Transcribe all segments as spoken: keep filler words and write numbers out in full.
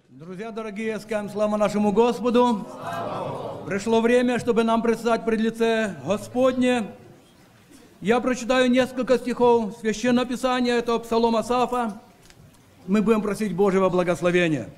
Друзья дорогие, скажем слава нашему Господу. Пришло время, чтобы нам предстать пред лице Господне. Я прочитаю несколько стихов Священного Писания, это Псалом Асафа. Мы будем просить Божьего благословения.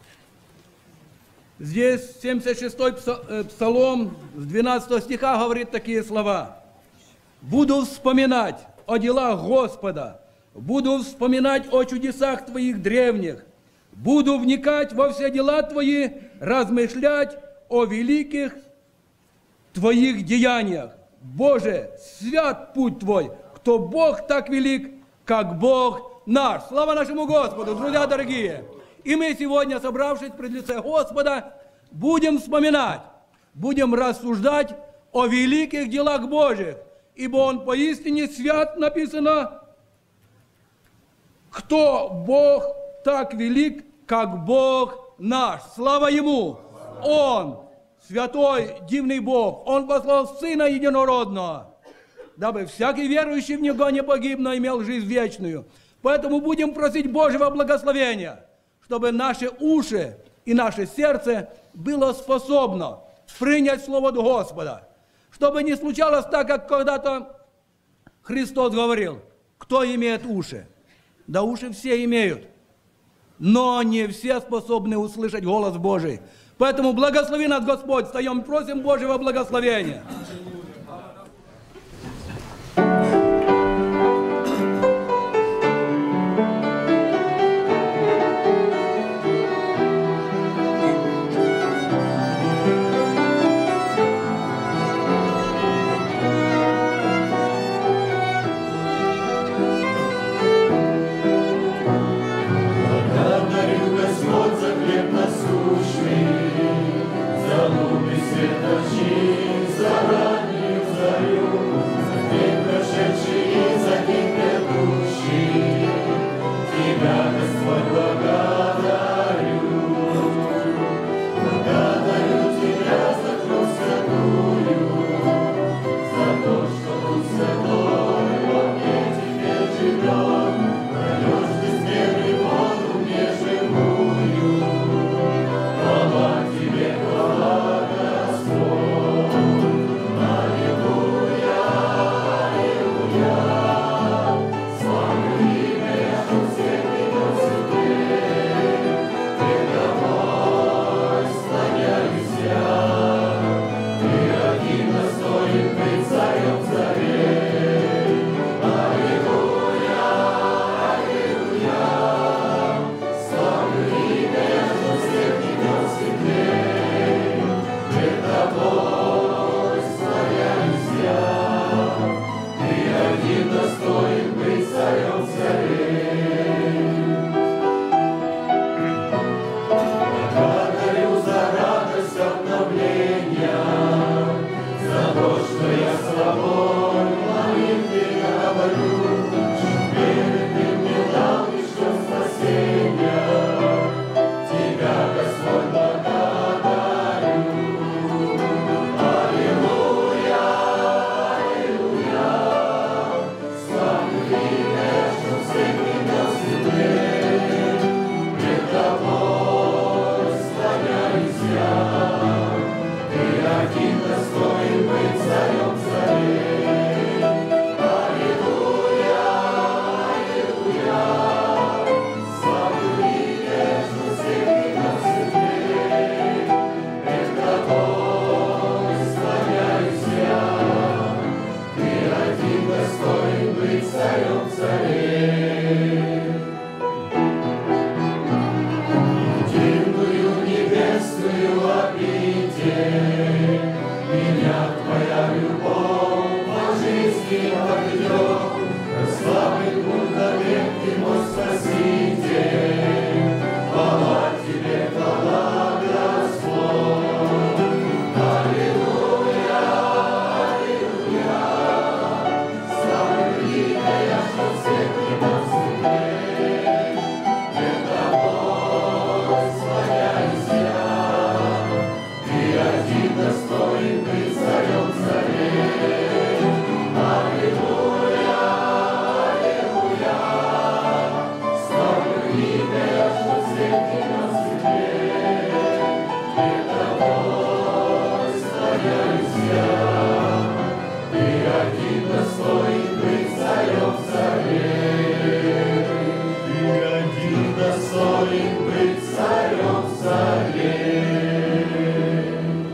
Здесь семьдесят шестой Псалом с двенадцатого стиха говорит такие слова. «Буду вспоминать о делах Господа, буду вспоминать о чудесах Твоих древних, буду вникать во все дела Твои, размышлять о великих Твоих деяниях. Боже, свят путь Твой, кто Бог так велик, как Бог наш». Слава нашему Господу, друзья дорогие! И мы сегодня, собравшись пред лице Господа, будем вспоминать, будем рассуждать о великих делах Божьих, ибо Он поистине свят, написано, кто Бог так велик, как Бог наш. Слава Ему! Он, святой, дивный Бог, Он послал Сына Единородного, дабы всякий верующий в Него не погиб, но имел жизнь вечную. Поэтому будем просить Божьего благословения, чтобы наши уши и наше сердце было способно принять Слово Господа. Чтобы не случалось так, как когда-то Христос говорил, кто имеет уши? Да уши все имеют, но не все способны услышать голос Божий. Поэтому благослови нас, Господь, встаем, просим Божьего благословения. За луны света, за достоин быть царем царей.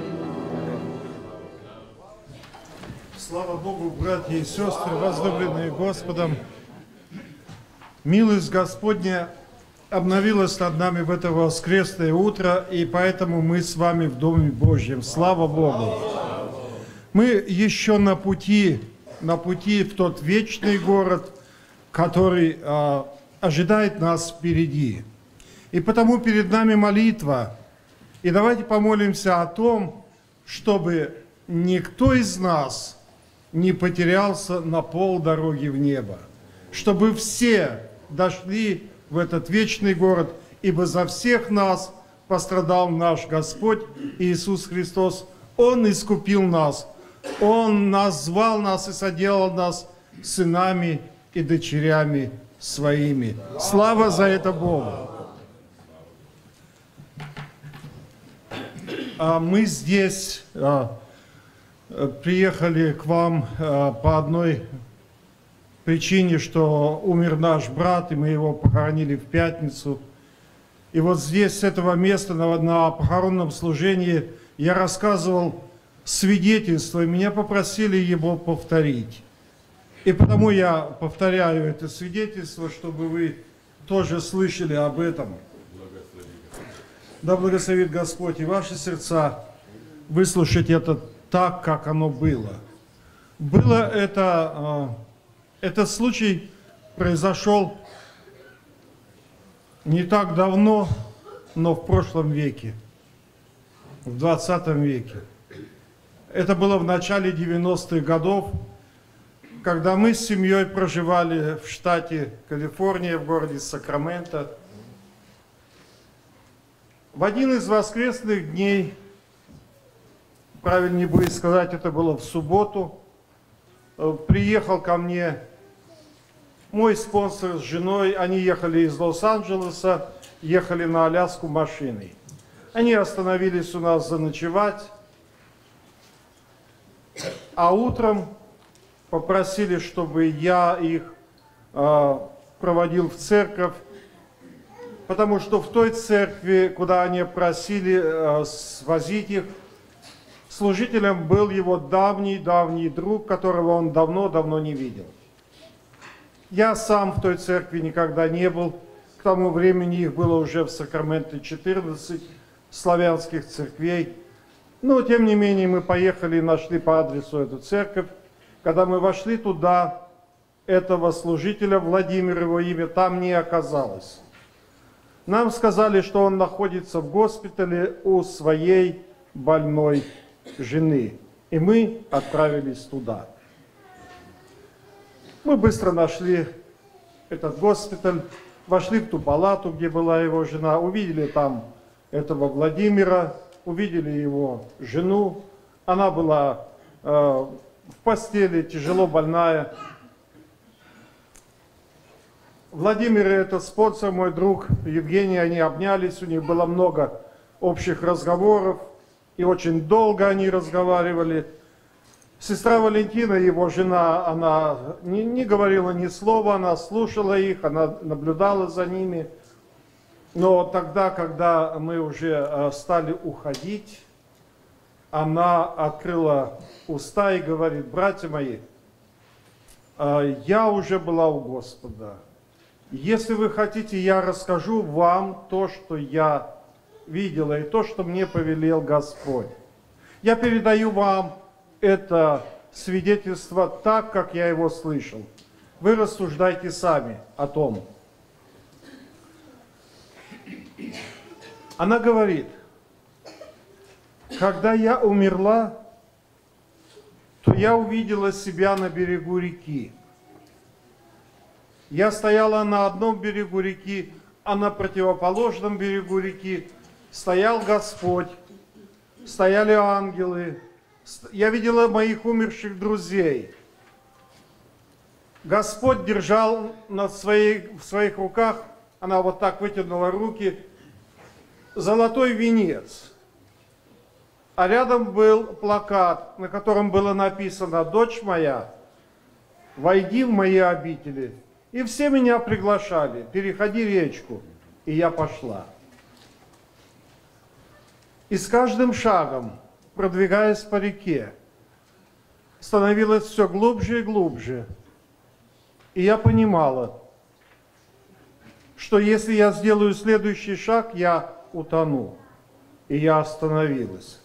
Слава Богу, братья и сестры, возлюбленные Господом. Милость Господня обновилась над нами в это воскресное утро, и поэтому мы с вами в Доме Божьем. Слава Богу! Мы еще на пути, на пути в тот вечный город, который а, ожидает нас впереди. И потому перед нами молитва. И давайте помолимся о том, чтобы никто из нас не потерялся на полдороги в небо, чтобы все дошли в этот вечный город, ибо за всех нас пострадал наш Господь Иисус Христос. Он искупил нас, Он назвал нас и соделал нас сынами и дочерями своими. Слава за это Богу! А мы здесь а, приехали к вам а, по одной причине, что умер наш брат, и мы его похоронили в пятницу. И вот здесь, с этого места, на, на похоронном служении, я рассказывал свидетельство, и меня попросили его повторить. И потому я повторяю это свидетельство, чтобы вы тоже слышали об этом. Да благословит Господь и ваши сердца выслушать это так, как оно было. Было это... Этот случай произошел не так давно, но в прошлом веке, в двадцатом веке. Это было в начале девяностых годов, когда мы с семьей проживали в штате Калифорния, в городе Сакраменто. В один из воскресных дней, правильнее будет сказать, это было в субботу, приехал ко мне мой спонсор с женой. Они ехали из Лос-Анджелеса, ехали на Аляску машиной. Они остановились у нас заночевать, а утром попросили, чтобы я их э, проводил в церковь, потому что в той церкви, куда они просили э, свозить их, служителем был его давний-давний друг, которого он давно-давно не видел. Я сам в той церкви никогда не был. К тому времени их было уже в Сакраменто четырнадцать славянских церквей. Но, тем не менее, мы поехали и нашли по адресу эту церковь. Когда мы вошли туда, этого служителя, Владимир его имя, там не оказалось. Нам сказали, что он находится в госпитале у своей больной жены. И мы отправились туда. Мы быстро нашли этот госпиталь, вошли в ту палату, где была его жена, увидели там этого Владимира, увидели его жену. Она была э, в постели, тяжело больная. Владимир и этот спонсор, мой друг Евгений, они обнялись, у них было много общих разговоров, и очень долго они разговаривали. Сестра Валентина, его жена, она не, не говорила ни слова, она слушала их, она наблюдала за ними. Но тогда, когда мы уже стали уходить, она открыла уста и говорит: братья мои, я уже была у Господа. Если вы хотите, я расскажу вам то, что я видела, и то, что мне повелел Господь. Я передаю вам это свидетельство так, как я его слышал. Вы рассуждайте сами о том. Она говорит: когда я умерла, то я увидела себя на берегу реки. Я стояла на одном берегу реки, а на противоположном берегу реки стоял Господь, стояли ангелы. Я видела моих умерших друзей. Господь держал на своей, в своих руках, она вот так вытянула руки, золотой венец. А рядом был плакат, на котором было написано: «Дочь моя, войди в мои обители». И все меня приглашали: переходи речку, И я пошла. И с каждым шагом, продвигаясь по реке, становилось все глубже и глубже. И я понимала, что если я сделаю следующий шаг, я утону. И я остановилась.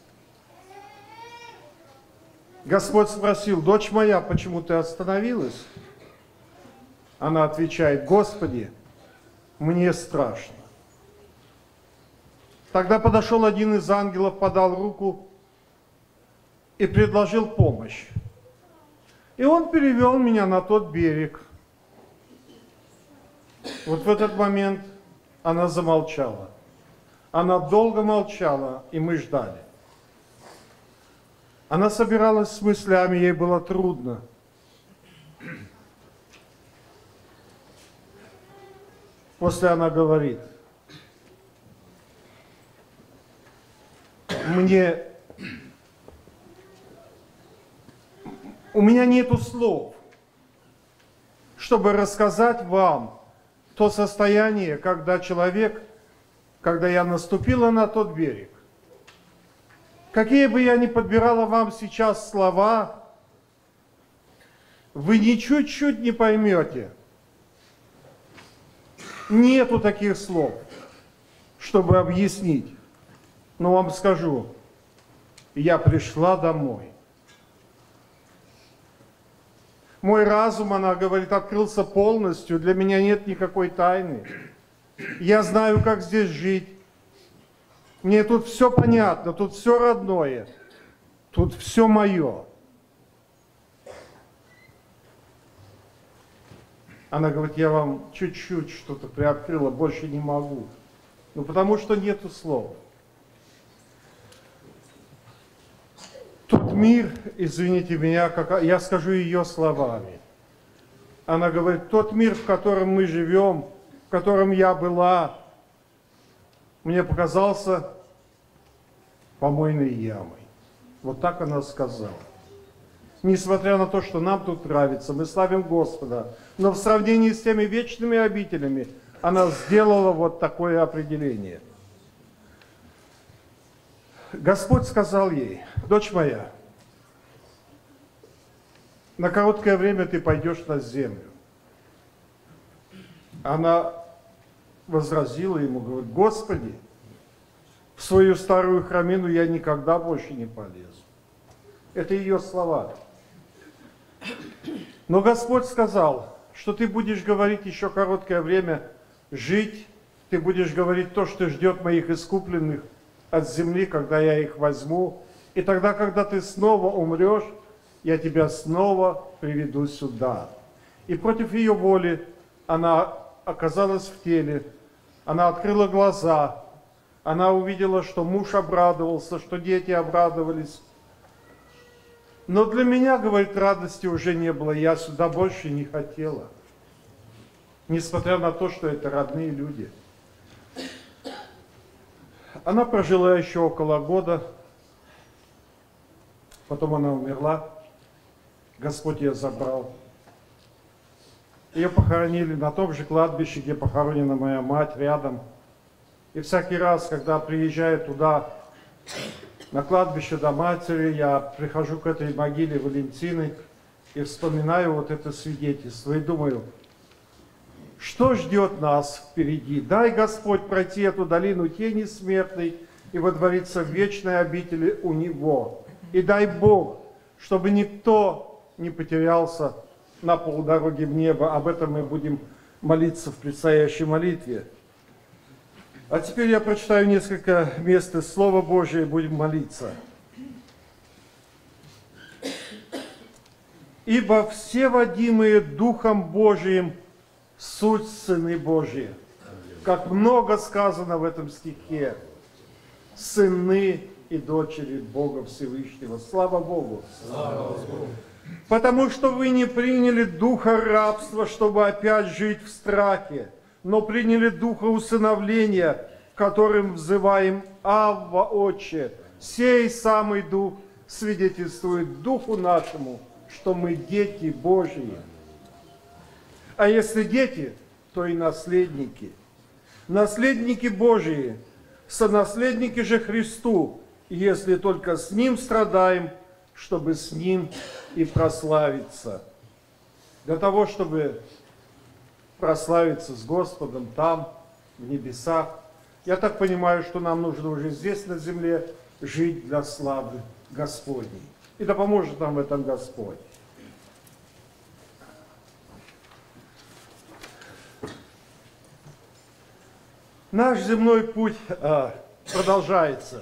Господь спросил: дочь моя, почему ты остановилась? Она отвечает: Господи, мне страшно. Тогда подошел один из ангелов, подал руку и предложил помощь. И он перевел меня на тот берег. Вот в этот момент она замолчала. Она долго молчала, и мы ждали. Она собиралась с мыслями, ей было трудно. После она говорит: мне, у меня нету слов, чтобы рассказать вам то состояние, когда человек, когда я наступила на тот берег. Какие бы я ни подбирала вам сейчас слова, вы ни чуть-чуть не поймете. Нету таких слов, чтобы объяснить. Но вам скажу, я пришла домой. Мой разум, она говорит, открылся полностью. Для меня нет никакой тайны. Я знаю, как здесь жить. Мне тут все понятно, тут все родное. Тут все мое. Она говорит, я вам чуть-чуть что-то приоткрыла, больше не могу. Ну, потому что нету слов. Тот мир, извините меня, как, я скажу ее словами. Она говорит, тот мир, в котором мы живем, в котором я была, мне показался помойной ямой. Вот так она сказала. Несмотря на то, что нам тут нравится, мы славим Господа, но в сравнении с теми вечными обителями она сделала вот такое определение. Господь сказал ей, дочь моя, на короткое время ты пойдешь на землю. Она возразила ему, говорит, Господи, в свою старую храмину я никогда больше не полезу. Это ее слова. Но Господь сказал, что ты будешь говорить еще короткое время, жить, ты будешь говорить то, что ждет моих искупленных от земли, когда я их возьму. И тогда, когда ты снова умрешь, я тебя снова приведу сюда. И против ее воли она оказалась в теле, она открыла глаза, она увидела, что муж обрадовался, что дети обрадовались. Но для меня, говорит, радости уже не было, я сюда больше не хотела. Несмотря на то, что это родные люди. Она прожила еще около года, потом она умерла, Господь ее забрал. Ее похоронили на том же кладбище, где похоронена моя мать, рядом. И всякий раз, когда приезжаю туда, на кладбище до матери, я прихожу к этой могиле Валентины и вспоминаю вот это свидетельство и думаю, что ждет нас впереди? Дай, Господь, пройти эту долину тени смертной и водвориться в вечной обители у Него. И дай Бог, чтобы никто не потерялся на полдороги в небо. Об этом мы будем молиться в предстоящей молитве. А теперь я прочитаю несколько мест из Слова Божия и будем молиться. «Ибо все водимые Духом Божиим суть сыны Божьи». Как много сказано в этом стихе. Сыны и дочери Бога Всевышнего. Слава Богу! Слава Богу! Потому что вы не приняли духа рабства, чтобы опять жить в страхе, но приняли духа усыновления, которым взываем Авва, Отче. Сей самый дух свидетельствует духу нашему, что мы дети Божьи. А если дети, то и наследники. наследники Божии, сонаследники же Христу, если только с Ним страдаем, чтобы с Ним и прославиться. Для того, чтобы прославиться с Господом там, в небесах, я так понимаю, что нам нужно уже здесь, на земле, жить для славы Господней. И да поможет нам в этом Господь. Наш земной путь а, продолжается.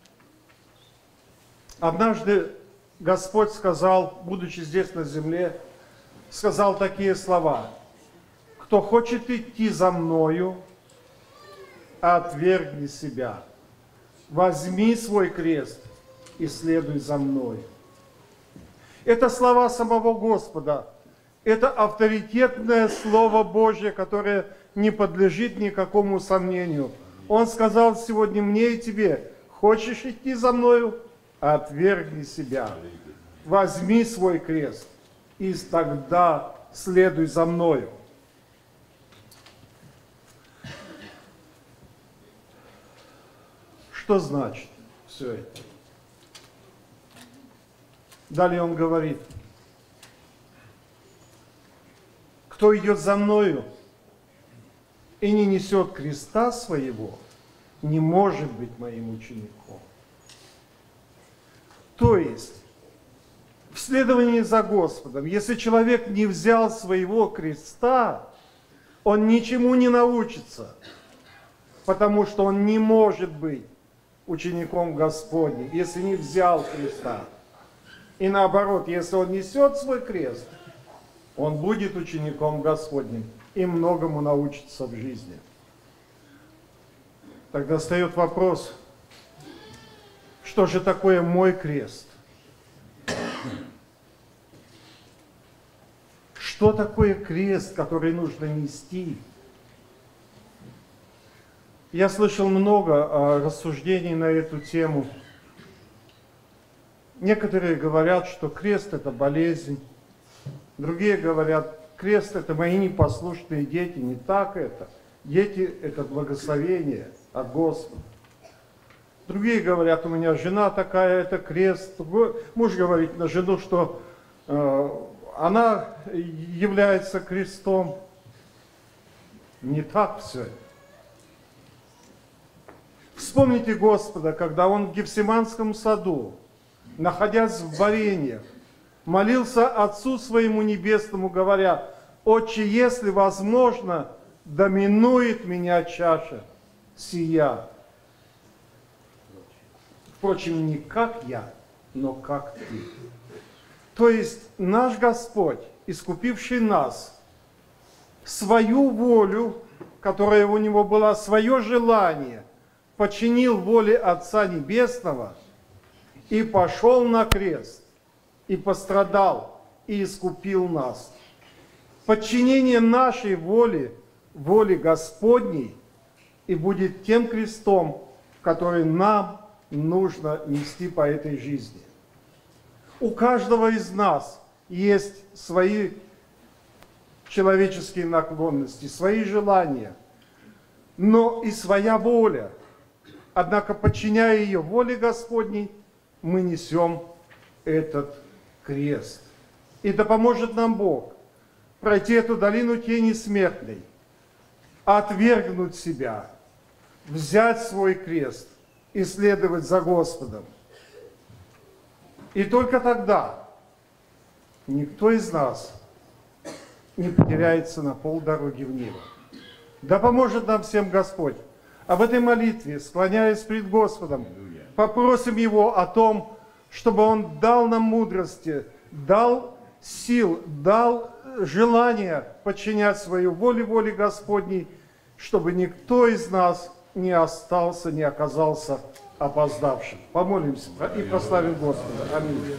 Однажды Господь сказал, будучи здесь на земле, сказал такие слова: «Кто хочет идти за Мною, отвергни себя, возьми свой крест и следуй за Мной». Это слова самого Господа. Это авторитетное Слово Божье, которое не подлежит никакому сомнению. Он сказал сегодня мне и тебе: хочешь идти за Мною, отвергни себя, возьми свой крест и тогда следуй за Мною. Что значит все это? Далее он говорит: кто идет за Мною и не несет креста своего, не может быть моим учеником. То есть, в следовании за Господом, если человек не взял своего креста, он ничему не научится, потому что он не может быть учеником Господним, если не взял креста. И наоборот, если он несет свой крест, он будет учеником Господним и многому научится в жизни. Тогда встает вопрос: что же такое мой крест? Что такое крест, который нужно нести? Я слышал много рассуждений на эту тему. Некоторые говорят, что крест – это болезнь. Другие говорят, крест – это мои непослушные дети. Не так это. Дети – это благословение от Господа. Другие говорят, у меня жена такая, это крест. Муж говорит на жену, что э, она является крестом. Не так все. Вспомните Господа, когда Он в Гефсиманском саду, находясь в борениях, молился Отцу Своему Небесному, говоря: «Отче, если возможно, доминует меня чаша сия. Впрочем, не как я, но как Ты». То есть наш Господь, искупивший нас, свою волю, которая у Него была, свое желание, подчинил воле Отца Небесного и пошел на крест, и пострадал, и искупил нас. Подчинение нашей воли, воле Господней, и будет тем крестом, который нам нужно нести по этой жизни. У каждого из нас есть свои человеческие наклонности, свои желания, но и своя воля. Однако, подчиняя ее воле Господней, мы несем этот крест. И да поможет нам Бог пройти эту долину тени смертной, отвергнуть себя, взять свой крест и следовать за Господом. И только тогда никто из нас не потеряется на полдороги в небо. Да поможет нам всем Господь. А в этой молитве, склоняясь пред Господом, попросим Его о том, чтобы Он дал нам мудрости, дал сил, дал желание подчинять свою волю воле Господней, чтобы никто из нас не остался, не оказался опоздавшим. Помолимся и прославим Господа. Аминь.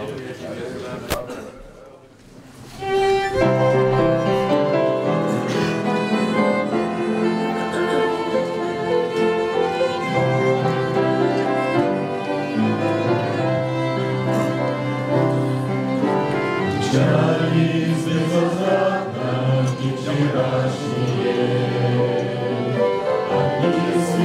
Печали безвозвратно и вчерашние,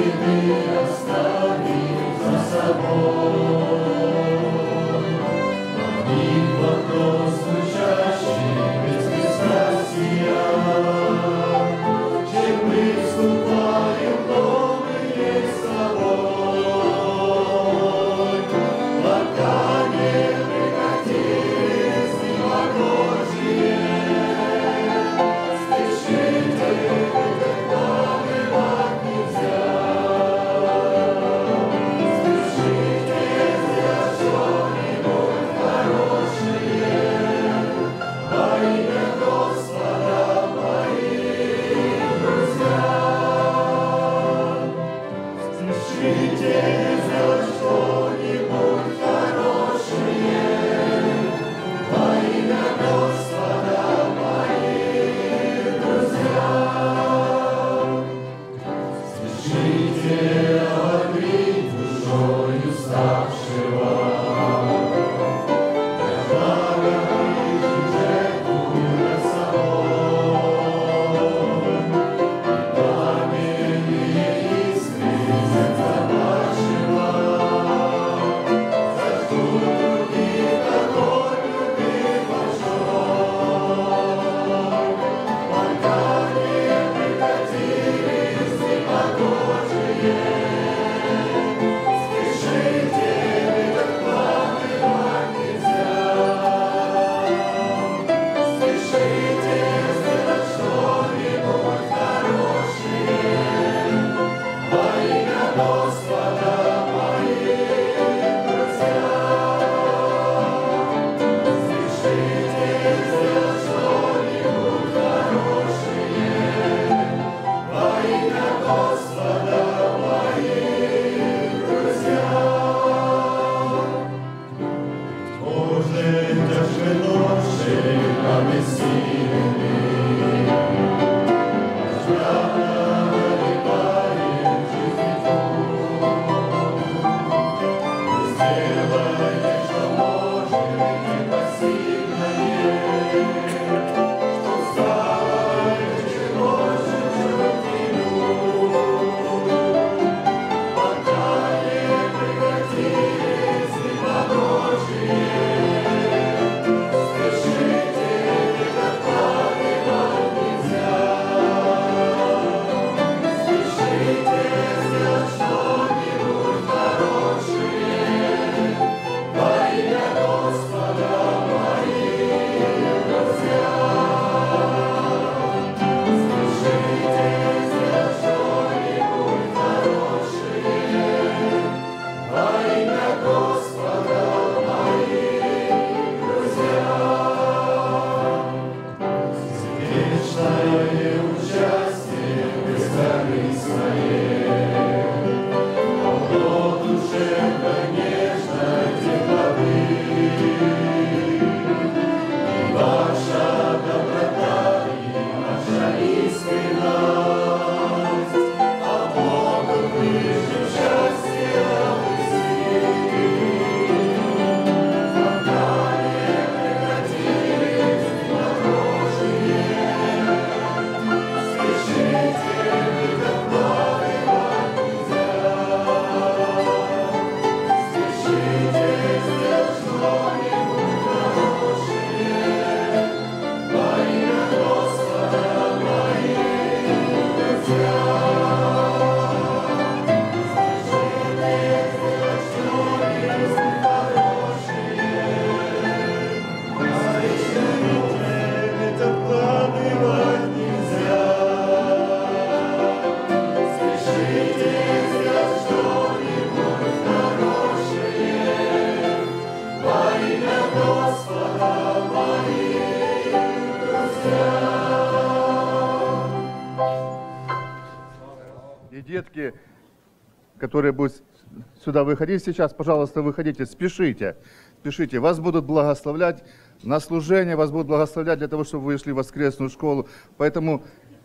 Детки, которые будут сюда выходить сейчас, пожалуйста, выходите, спешите, спешите. Вас будут благословлять на служение, вас будут благословлять для того, чтобы вы шли в воскресную школу. Поэтому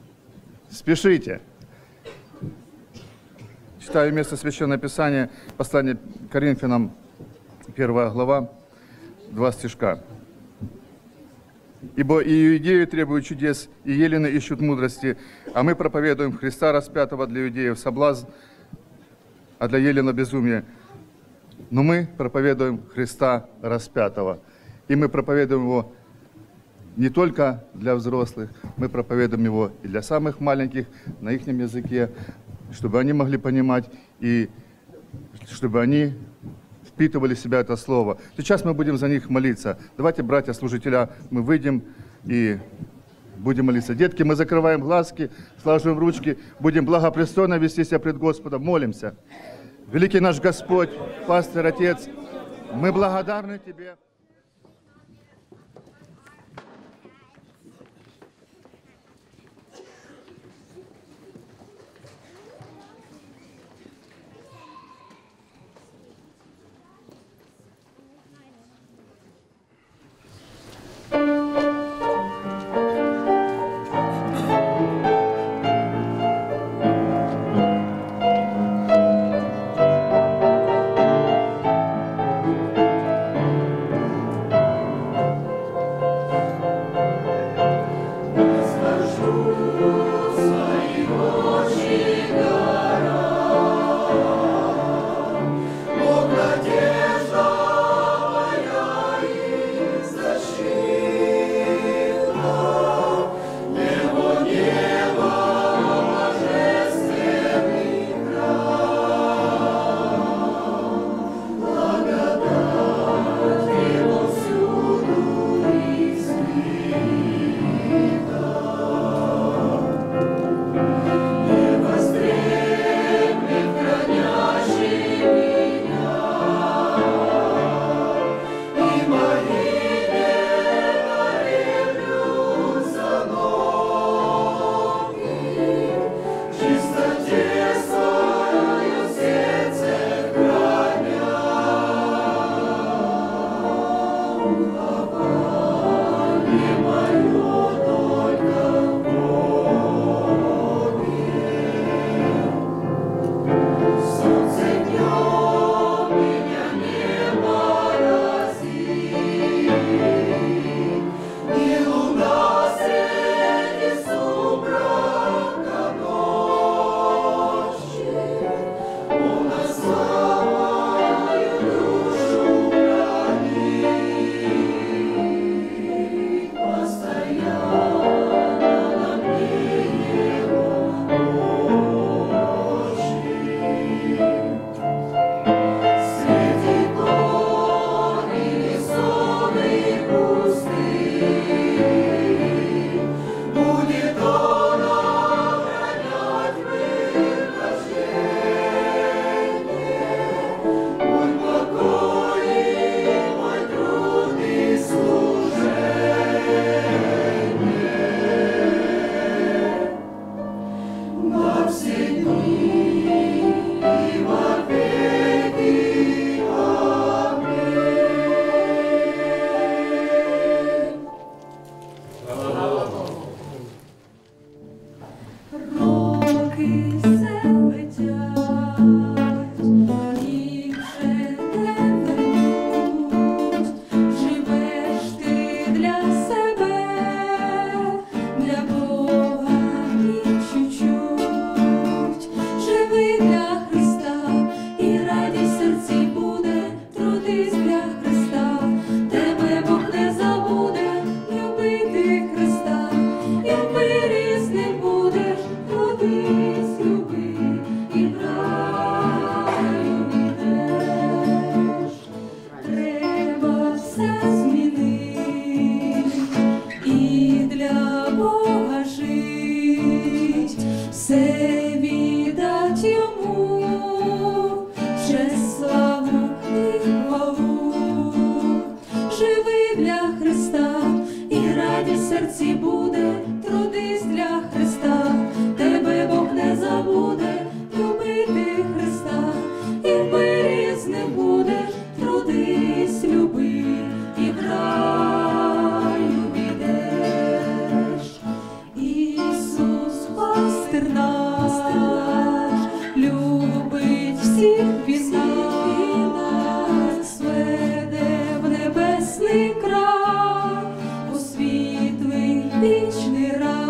спешите. Читаю место Священного Писания, послание к Коринфянам, первая глава, два стишка. «Ибо и иудеи требуют чудес, и елены ищут мудрости, а мы проповедуем Христа распятого для иудеев, соблазн, а для Елена безумие. Но мы проповедуем Христа распятого. И мы проповедуем Его не только для взрослых, мы проповедуем Его и для самых маленьких на их языке, чтобы они могли понимать и чтобы они впитывали в себя это слово. Сейчас мы будем за них молиться. Давайте, братья-служителя, мы выйдем и будем молиться. Детки, мы закрываем глазки, сложим ручки, будем благопристойно вести себя пред Господом, молимся. Великий наш Господь, Пастырь, Отец, мы благодарны Тебе.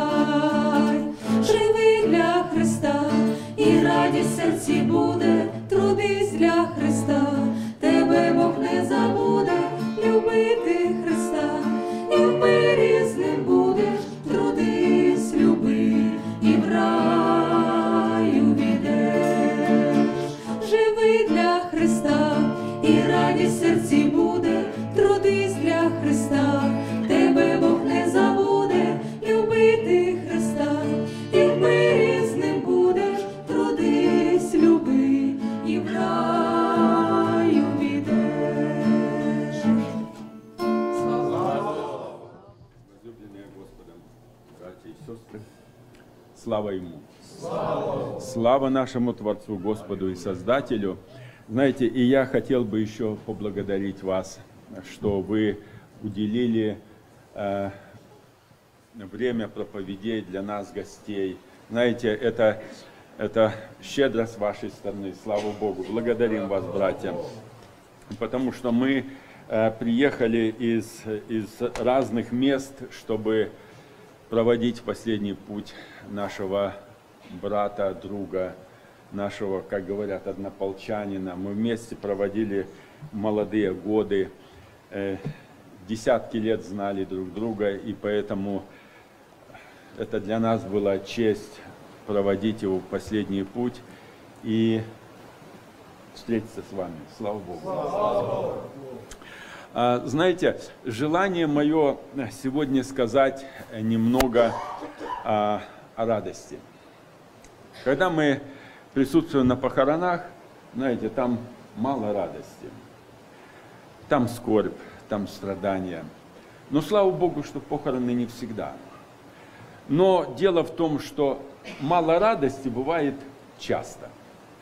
Серці буде трудись для Христа, тебе Бог не забуде, любити Христа, і в мирі з ним будеш, трудись, люби, і в раю війдеш. Живи для Христа, і радість в серці буде, трудись для Христа, тебе Бог не забуде, любити Христа, і в мирі з ним будеш, трудись, люби, і в раю війдеш. Возлюбленные Господом, братья и сестры, слава Ему! Слава! Слава нашему Творцу, Господу и Создателю! Знаете, и я хотел бы еще поблагодарить вас, что вы уделили э, время проповедей для нас, гостей. Знаете, это, это щедрость вашей стороны, слава Богу. Благодарим вас, братья, потому что мы э, приехали из, из разных мест, чтобы проводить последний путь нашего брата, друга, нашего, как говорят, однополчанина. Мы вместе проводили молодые годы, э, десятки лет знали друг друга, и поэтому это для нас была честь проводить его в последний путь и встретиться с вами. Слава Богу! Слава. А, знаете, желание мое сегодня сказать немного о, о радости. Когда мы присутствуем на похоронах, знаете, там мало радости. Там скорбь, там страдания. Но слава Богу, что похороны не всегда. Но дело в том, что мало радости бывает часто.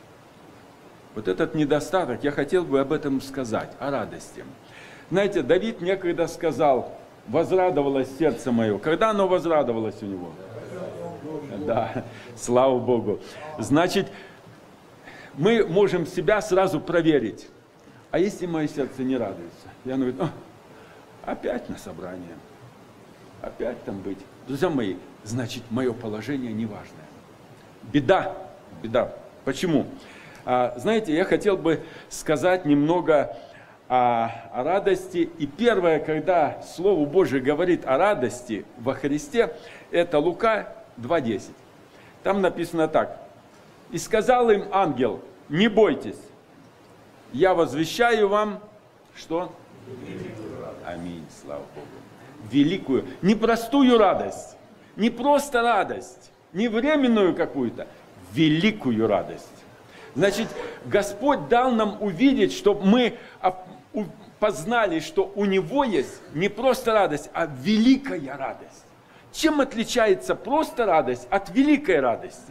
Вот этот недостаток, я хотел бы об этом сказать, о радости. Знаете, Давид некогда сказал: возрадовалось сердце мое. Когда оно возрадовалось у него? Да, слава Богу. Значит, мы можем себя сразу проверить. А если мое сердце не радуется? И оно говорит: опять на собрание, опять там быть. Друзья мои, значит, мое положение неважное. Беда, беда. Почему? А, знаете, я хотел бы сказать немного о, о радости. И первое, когда Слово Божие говорит о радости во Христе, это Лука два десять. Там написано так: «И сказал им ангел: не бойтесь, я возвещаю вам, что?» Аминь, слава Богу. Великую, не простую радость, не просто радость, не временную какую-то, великую радость. Значит, Господь дал нам увидеть, чтобы мы познали, что у Него есть не просто радость, а великая радость. Чем отличается просто радость от великой радости?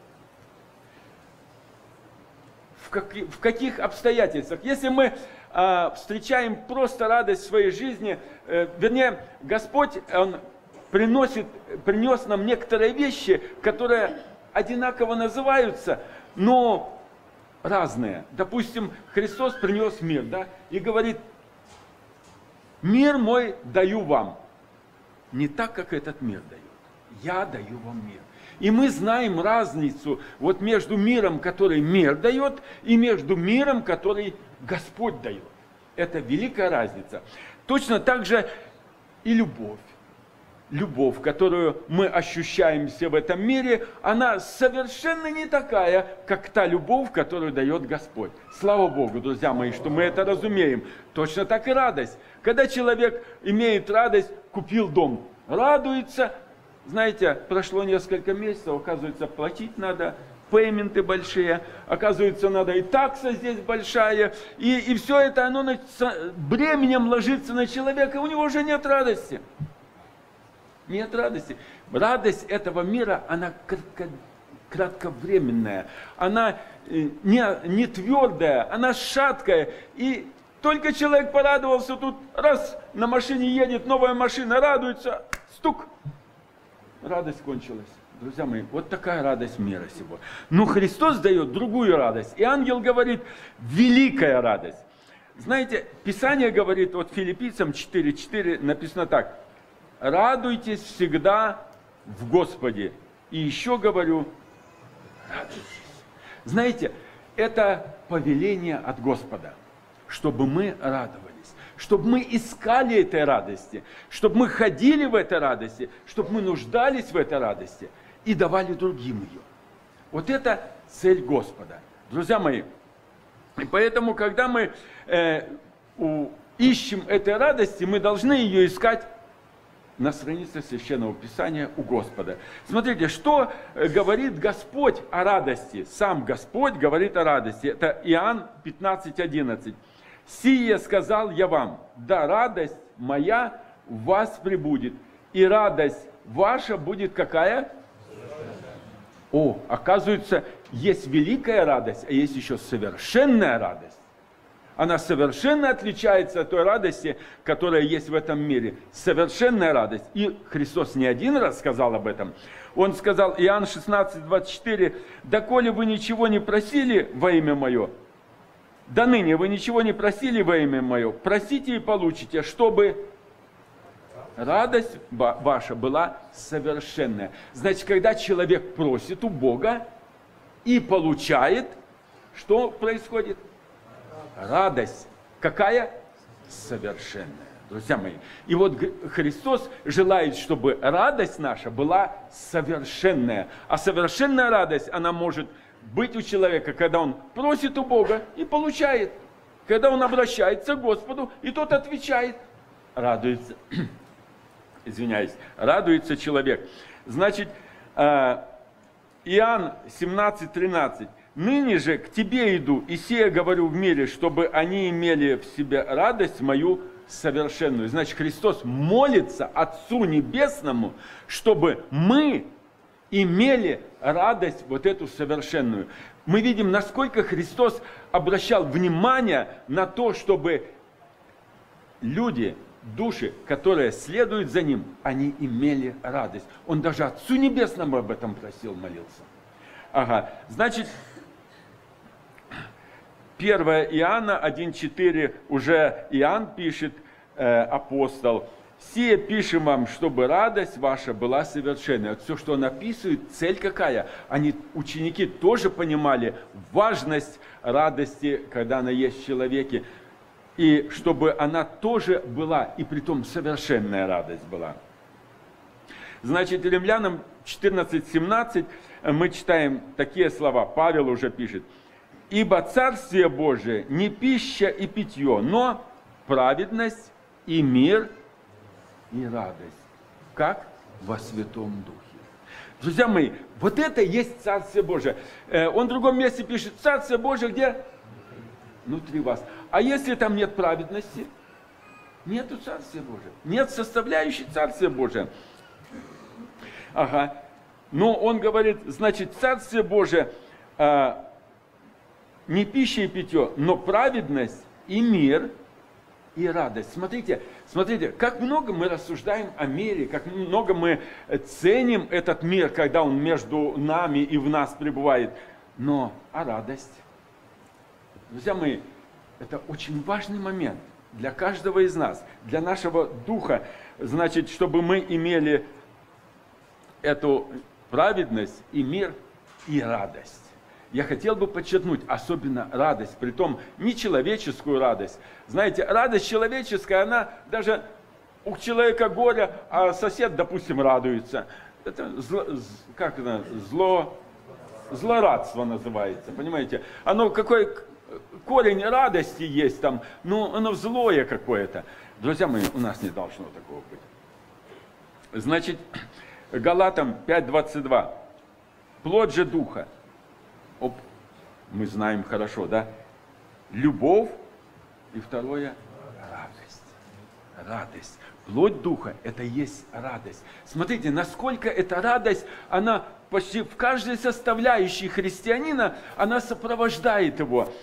В, как, в каких обстоятельствах? Если мы э, встречаем просто радость в своей жизни, э, вернее, Господь, Он приносит, принес нам некоторые вещи, которые одинаково называются, но разные. Допустим, Христос принес мир, да, и говорит: мир мой даю вам. Не так, как этот мир дает. Я даю вам мир. И мы знаем разницу вот между миром, который мир дает, и между миром, который Господь дает. Это великая разница. Точно так же и любовь. Любовь, которую мы ощущаем все в этом мире, она совершенно не такая, как та любовь, которую дает Господь. Слава Богу, друзья мои, что мы это разумеем. Точно так и радость. Когда человек имеет радость, купил дом, радуется, знаете, прошло несколько месяцев, оказывается, платить надо, пейменты большие, оказывается, надо и такса здесь большая, и, и все это, оно на, бременем ложится на человека, и у него уже нет радости. Нет радости. Радость этого мира, она кратко, кратковременная, она не, не твердая, она шаткая. И только человек порадовался, тут раз на машине едет новая машина, радуется, стук, радость кончилась. Друзья мои, вот такая радость мира сего. Но Христос дает другую радость. И ангел говорит: великая радость. Знаете, Писание говорит, вот Филиппийцам четыре четыре написано так: радуйтесь всегда в Господе. И еще говорю, радуйтесь. Знаете, это повеление от Господа, чтобы мы радовались, чтобы мы искали этой радости, чтобы мы ходили в этой радости, чтобы мы нуждались в этой радости и давали другим ее. Вот это цель Господа. Друзья мои, и поэтому, когда мы э, у, ищем этой радости, мы должны ее искать на странице Священного Писания у Господа. Смотрите, что говорит Господь о радости. Сам Господь говорит о радости. Это Иоанн пятнадцать одиннадцать. «Сие сказал я вам, да радость моя в вас пребудет, и радость ваша будет какая?» О, оказывается, есть великая радость, а есть еще совершенная радость. Она совершенно отличается от той радости, которая есть в этом мире. Совершенная радость. И Христос не один раз сказал об этом. Он сказал, Иоанн шестнадцать двадцать четыре, «Доколе вы ничего не просили во имя Мое, до ныне вы ничего не просили во имя Мое, просите и получите, чтобы радость ваша была совершенная». Значит, когда человек просит у Бога и получает, что происходит? Радость. Какая? Совершенная. Друзья мои. И вот Христос желает, чтобы радость наша была совершенная. А совершенная радость, она может быть у человека, когда он просит у Бога и получает. Когда он обращается к Господу, и тот отвечает. Радуется. Извиняюсь. Радуется человек. Значит, Иоанн семнадцать тринадцать. «Ныне же к тебе иду, и сие говорю в мире, чтобы они имели в себе радость мою совершенную». Значит, Христос молится Отцу Небесному, чтобы мы имели радость вот эту совершенную. Мы видим, насколько Христос обращал внимание на то, чтобы люди, души, которые следуют за Ним, они имели радость. Он даже Отцу Небесному об этом просил, молился. Ага, значит... первое Иоанна один четыре, уже Иоанн пишет, э, апостол, «Сие пишем вам, чтобы радость ваша была совершенной». Вот все, что он описывает, цель какая? Они, ученики, тоже понимали важность радости, когда она есть в человеке, и чтобы она тоже была, и притом совершенная радость была. Значит, Римлянам четырнадцать семнадцать мы читаем такие слова, Павел уже пишет, «Ибо Царствие Божие не пища и питье, но праведность и мир и радость, как во Святом Духе». Друзья мои, вот это и есть Царствие Божие. Он в другом месте пишет, Царствие Божие где? Внутри вас. А если там нет праведности? Нету Царствия Божия. Нет составляющей Царствия Божия. Ага. Но он говорит, значит, Царствие Божие... не пища и питье, но праведность и мир и радость. Смотрите, смотрите, как много мы рассуждаем о мире, как много мы ценим этот мир, когда он между нами и в нас пребывает. Но а радость? Друзья мои, это очень важный момент для каждого из нас, для нашего духа. Значит, чтобы мы имели эту праведность и мир и радость. Я хотел бы подчеркнуть, особенно радость, притом не человеческую радость. Знаете, радость человеческая, она даже у человека горе, а сосед, допустим, радуется. Это зло, как это, зло, злорадство называется, понимаете? Оно какой корень радости есть там, но оно злое какое-то. Друзья мои, у нас не должно такого быть. Значит, Галатам пять двадцать два. Плоть же духа. Оп, мы знаем хорошо, да? Любовь и второе радость. Радость. Плоть духа – это есть радость. Смотрите, насколько эта радость, она почти в каждой составляющей христианина, она сопровождает его.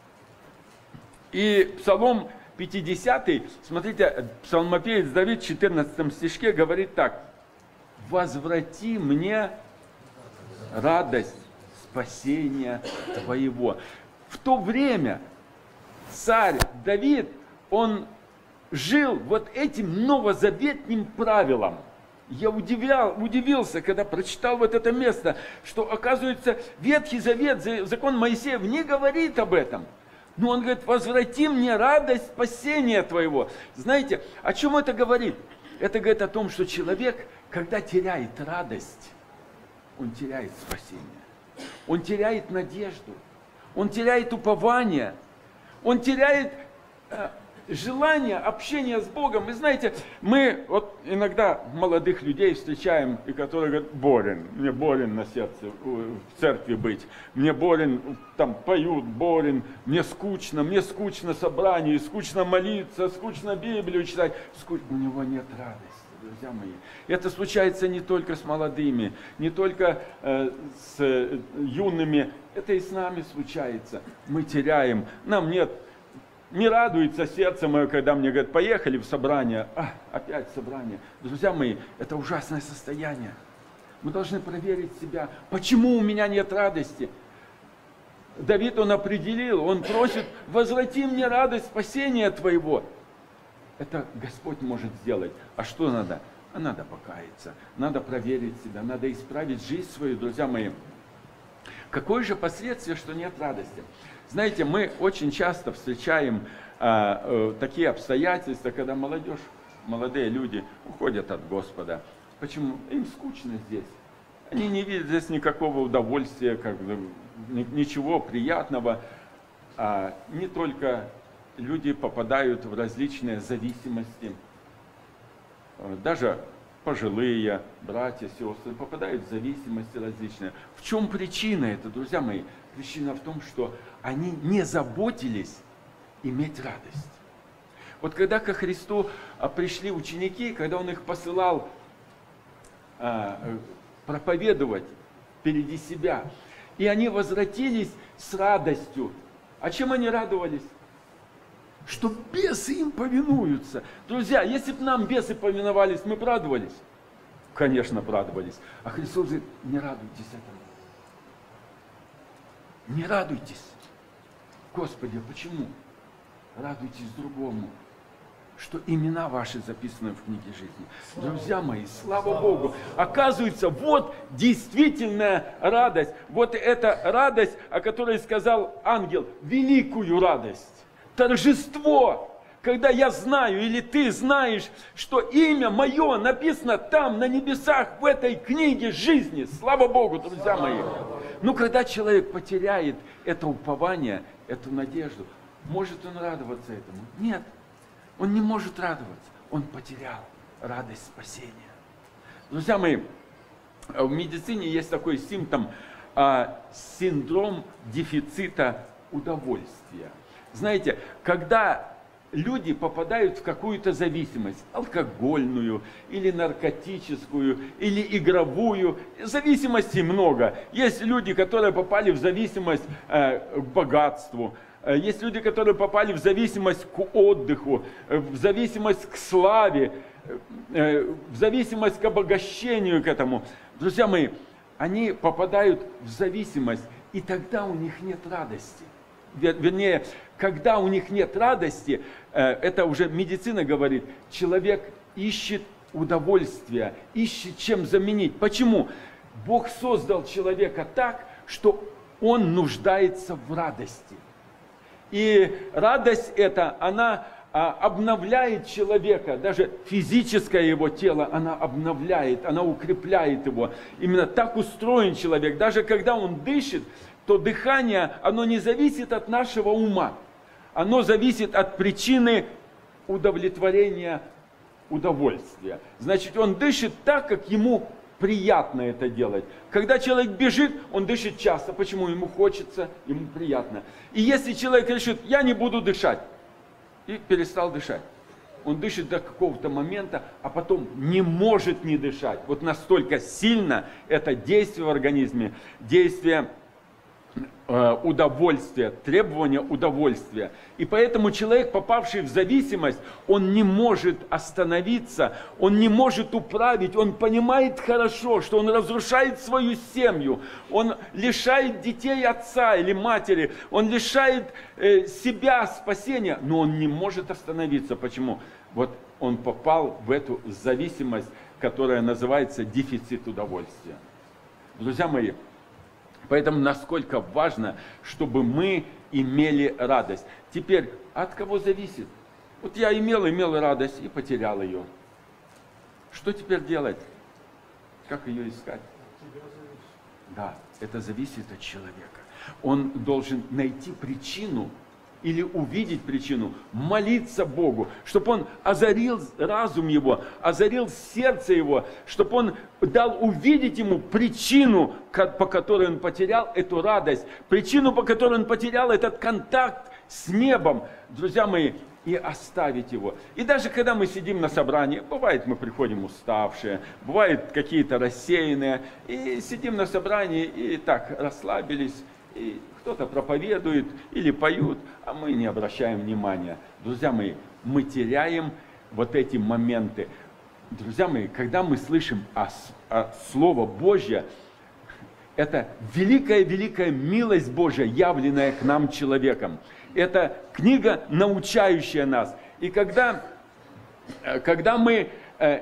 И Псалом пятидесятый, смотрите, псалмопевец Давид в четырнадцатом стишке говорит так: «Возврати мне радость спасения твоего». В то время царь Давид, он жил вот этим новозаветным правилом. Я удивлял, удивился, когда прочитал вот это место, что, оказывается, Ветхий Завет, закон Моисеев не говорит об этом. Но он говорит, возврати мне радость спасения твоего. Знаете, о чем это говорит? Это говорит о том, что человек, когда теряет радость, он теряет спасение. Он теряет надежду. Он теряет упование. Он теряет э, желание общения с Богом. Вы знаете, мы вот иногда молодых людей встречаем, и которые говорят, болен, мне болен на сердце в церкви быть, мне болен, там поют, болен, мне скучно, мне скучно собрание, скучно молиться, скучно Библию читать, скучно, у него нет радости. Друзья мои, это случается не только с молодыми, не только э, с э, юными, это и с нами случается. Мы теряем, нам нет, не радуется сердце мое, когда мне говорят, поехали в собрание, а, опять собрание. Друзья мои, это ужасное состояние. Мы должны проверить себя, почему у меня нет радости. Давид, он определил, он просит, возврати мне радость спасения твоего. Это Господь может сделать. А что надо? А надо покаяться, надо проверить себя, надо исправить жизнь свою, друзья мои. Какое же последствие, что нет радости? Знаете, мы очень часто встречаем а, а, такие обстоятельства, когда молодежь, молодые люди уходят от Господа. Почему? Им скучно здесь. Они не видят здесь никакого удовольствия, как, ничего приятного. А, не только люди попадают в различные зависимости, даже пожилые братья, сестры попадают в зависимости различные. В чем причина это, друзья мои? Причина в том, что они не заботились иметь радость. Вот когда ко Христу пришли ученики, когда Он их посылал проповедовать впереди себя, и они возвратились с радостью. А чем они радовались? Что бесы им повинуются. Друзья, если бы нам бесы повиновались, мы бы радовались? Конечно, бы радовались. А Христос говорит, не радуйтесь этому. Не радуйтесь. Господи, а почему? Радуйтесь другому, что имена ваши записаны в книге жизни. Друзья мои, слава Богу. Оказывается, вот действительная радость. Вот эта радость, о которой сказал ангел, великую радость. Торжество, когда я знаю или ты знаешь, что имя мое написано там, на небесах, в этой книге жизни. Слава Богу, друзья мои. Но когда человек потеряет это упование, эту надежду, может он радоваться этому? Нет, он не может радоваться. Он потерял радость спасения. Друзья мои, в медицине есть такой симптом, синдром дефицита удовольствия. Знаете, когда люди попадают в какую-то зависимость, алкогольную, или наркотическую, или игровую, зависимостей много. Есть люди, которые попали в зависимость э, к богатству, есть люди, которые попали в зависимость к отдыху, в зависимость к славе, э, в зависимость к обогащению к этому. Друзья мои, они попадают в зависимость, и тогда у них нет радости. Вернее, когда у них нет радости, это уже медицина говорит, человек ищет удовольствия, ищет чем заменить. Почему? Бог создал человека так, что он нуждается в радости. И радость эта, она обновляет человека, даже физическое его тело, она обновляет, она укрепляет его. Именно так устроен человек. Даже когда он дышит, то дыхание, оно не зависит от нашего ума. Оно зависит от причины удовлетворения удовольствия. Значит, он дышит так, как ему приятно это делать. Когда человек бежит, он дышит часто. Почему? Ему хочется, ему приятно. И если человек решит, я не буду дышать, и перестал дышать, он дышит до какого-то момента, а потом не может не дышать. Вот настолько сильно это действие в организме, действие удовольствия, требования удовольствия. И поэтому человек, попавший в зависимость, он не может остановиться, он не может управить, он понимает хорошо, что он разрушает свою семью, он лишает детей отца или матери, он лишает э, себя спасения, но он не может остановиться. Почему? Вот он попал в эту зависимость, которая называется дефицит удовольствия. Друзья мои, поэтому насколько важно, чтобы мы имели радость. Теперь, от кого зависит? Вот я имел, имел радость и потерял ее. Что теперь делать? Как ее искать? Да, это зависит от человека. Он должен найти причину или увидеть причину, молиться Богу, чтобы Он озарил разум его, озарил сердце его, чтобы Он дал увидеть ему причину, по которой он потерял эту радость, причину, по которой он потерял этот контакт с небом, друзья мои, и оставить его. И даже когда мы сидим на собрании, бывает, мы приходим уставшие, бывает какие-то рассеянные, и сидим на собрании, и так расслабились, и кто-то проповедует или поют, а мы не обращаем внимания. Друзья мои, мы теряем вот эти моменты. Друзья мои, когда мы слышим о, о Слово Божье, это великая-великая милость Божья, явленная к нам человеком. Это книга, научающая нас. И когда, когда мы э,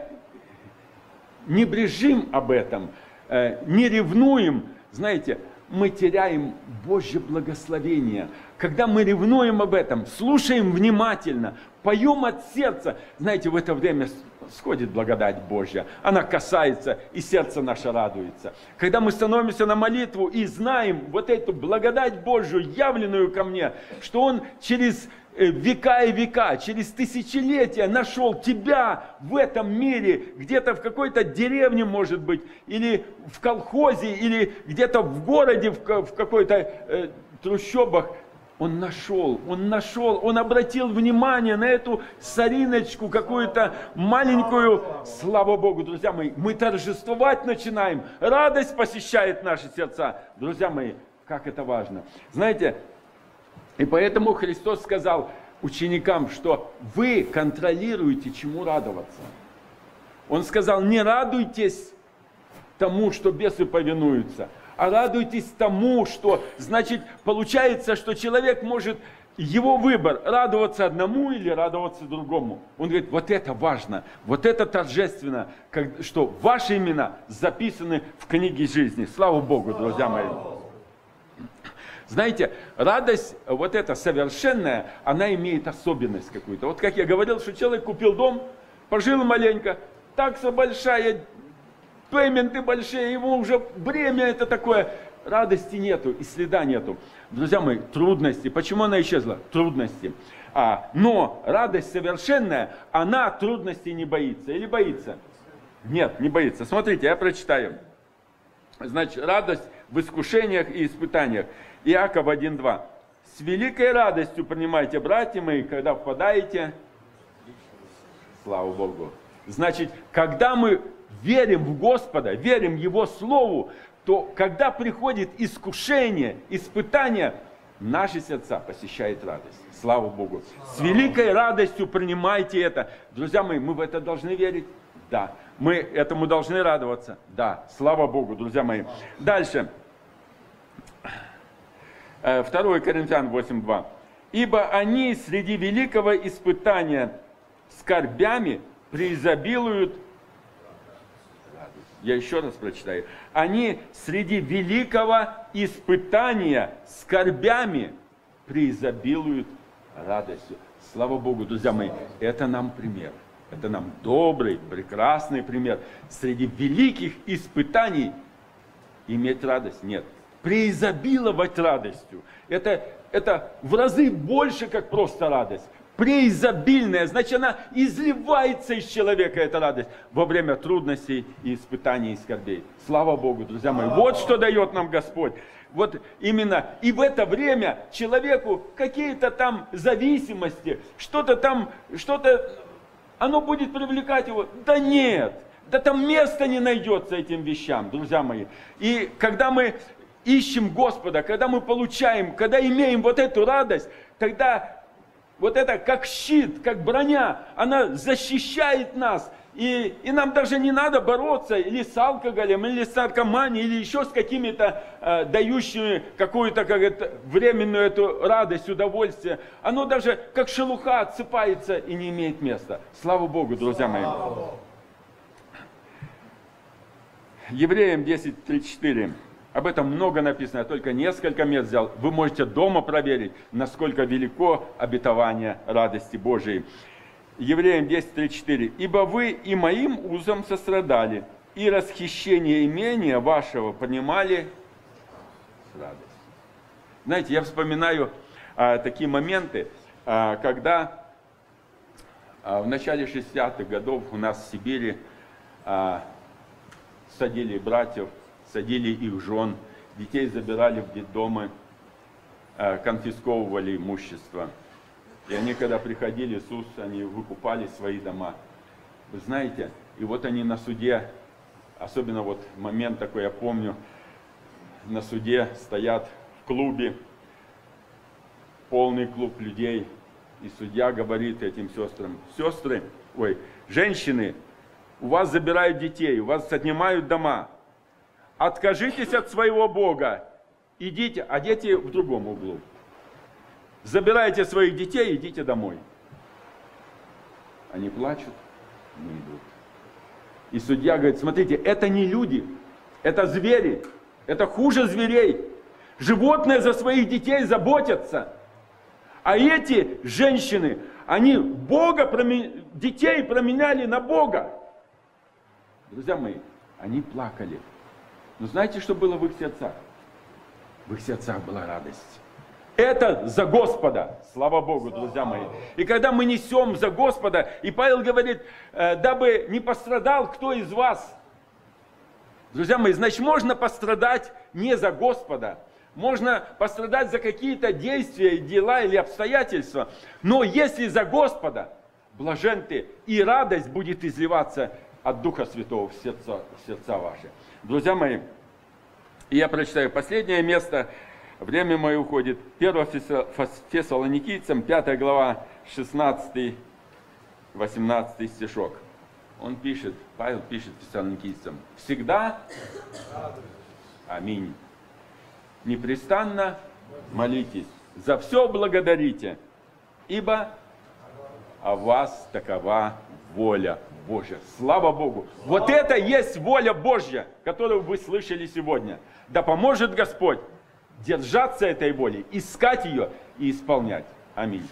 не брежим об этом, э, не ревнуем, знаете, мы теряем Божье благословение. Когда мы ревнуем об этом, слушаем внимательно, поем от сердца, знаете, в это время сходит благодать Божья. Она касается, и сердце наше радуется. Когда мы становимся на молитву и знаем вот эту благодать Божью, явленную ко мне, что Он через века и века, через тысячелетия нашел тебя в этом мире, где-то в какой-то деревне, может быть, или в колхозе, или где-то в городе, в какой-то э, трущобах. Он нашел, он нашел, он обратил внимание на эту сориночку, какую-то маленькую. Слава Богу, друзья мои, мы торжествовать начинаем, радость посещает наши сердца. Друзья мои, как это важно. Знаете, и поэтому Христос сказал ученикам, что вы контролируете, чему радоваться. Он сказал, не радуйтесь тому, что бесы повинуются, а радуйтесь тому, что, значит, получается, что человек может, его выбор, радоваться одному или радоваться другому. Он говорит, вот это важно, вот это торжественно, как, что ваши имена записаны в книге жизни. Слава Богу, друзья мои. Знаете, радость вот эта совершенная, она имеет особенность какую-то. Вот как я говорил, что человек купил дом, пожил маленько, такса большая, пейменты большие, ему уже бремя это такое, радости нету и следа нету. Друзья мои, трудности. Почему она исчезла? Трудности. А, но радость совершенная, она трудностей не боится. Или боится? Нет, не боится. Смотрите, я прочитаю. Значит, радость в искушениях и испытаниях. Иаков один два. С великой радостью принимайте, братья мои, когда впадаете. Слава Богу. Значит, когда мы верим в Господа, верим в Его Слову, то когда приходит искушение, испытание, наши сердца посещает радость. Слава Богу. С великой радостью принимайте это. Друзья мои, мы в это должны верить? Да. Мы этому должны радоваться? Да. Слава Богу, друзья мои. Дальше. второе Коринфян восемь два. Ибо они среди великого испытания скорбями преизобилуют. Я еще раз прочитаю. Они среди великого испытания скорбями преизобилуют радостью. Слава Богу, друзья мои, это нам пример. Это нам добрый, прекрасный пример. Среди великих испытаний иметь радость? Нет. Преизобиловать радостью. Это, это в разы больше, как просто радость. Преизобильная, значит, она изливается из человека, эта радость, во время трудностей и испытаний и скорбей. Слава Богу, друзья мои. Вот что дает нам Господь. Вот именно. И в это время человеку какие-то там зависимости, что-то там, что-то, оно будет привлекать его. Да нет, да там места не найдется этим вещам, друзья мои. И когда мы ищем Господа, когда мы получаем, когда имеем вот эту радость, тогда вот это как щит, как броня, она защищает нас. И, и нам даже не надо бороться или с алкоголем, или с наркоманией, или еще с какими-то э, дающими какую-то как это, временную эту радость, удовольствие. Оно даже как шелуха отсыпается и не имеет места. Слава Богу, друзья мои. Евреям десять, тридцать четыре. Об этом много написано, я только несколько мест взял. Вы можете дома проверить, насколько велико обетование радости Божией. Евреям десять, тридцать четыре. «Ибо вы и моим узам сострадали, и расхищение имения вашего принимали с радостью». Знаете, я вспоминаю а, такие моменты, а, когда а, в начале шестидесятых годов у нас в Сибири а, садили братьев, садили их жен, детей забирали в детдомы, а, конфисковывали имущество. И они, когда приходили, Иисус, они выкупали свои дома. Вы знаете, и вот они на суде, особенно вот момент такой, я помню, на суде стоят в клубе, полный клуб людей, и судья говорит этим сестрам: сестры, ой, женщины, у вас забирают детей, у вас отнимают дома, откажитесь от своего Бога, идите, а дети в другом углу. Забирайте своих детей, идите домой. Они плачут, не идут. И судья говорит: смотрите, это не люди, это звери, это хуже зверей. Животные за своих детей заботятся. А эти женщины, они Бога, детей променяли на Бога. Друзья мои, они плакали. Но знаете, что было в их сердцах? В их сердцах была радость. Это за Господа, слава Богу, друзья мои. И когда мы несем за Господа, и Павел говорит: дабы не пострадал кто из вас. Друзья мои, значит, можно пострадать не за Господа, можно пострадать за какие-то действия, дела или обстоятельства, но если за Господа, блажен ты, и радость будет изливаться от Духа Святого в сердца, в сердца ваши. Друзья мои, я прочитаю последнее место. Время мое уходит. первое Фессалоникийцам, пятая глава, шестнадцатый восемнадцатый стишок. Он пишет, Павел пишет Фессалоникийцам: всегда, аминь, непрестанно молитесь, за все благодарите, ибо о вас такова воля Божья. Слава Богу! Вот это есть воля Божья, которую вы слышали сегодня. Да поможет Господь держаться этой воли, искать ее и исполнять. Аминь.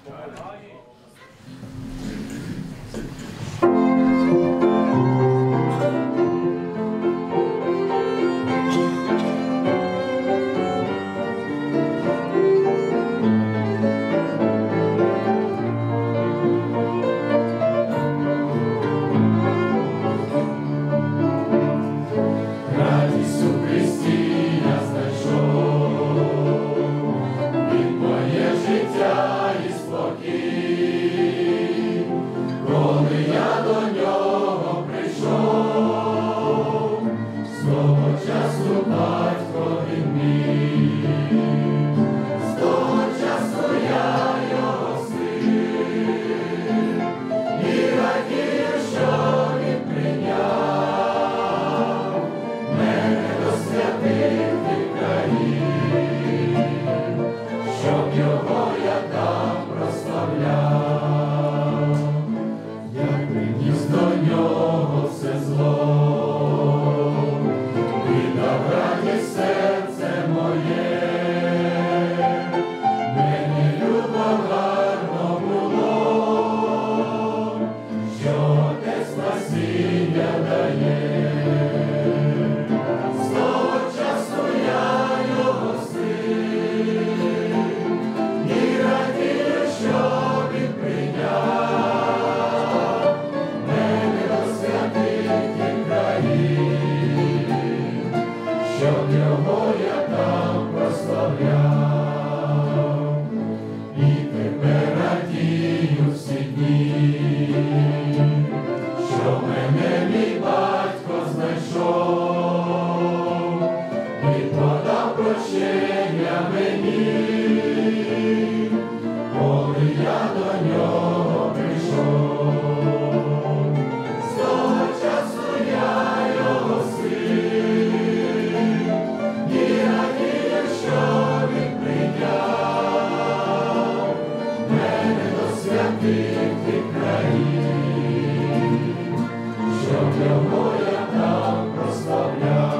Щоб його я там прославляв.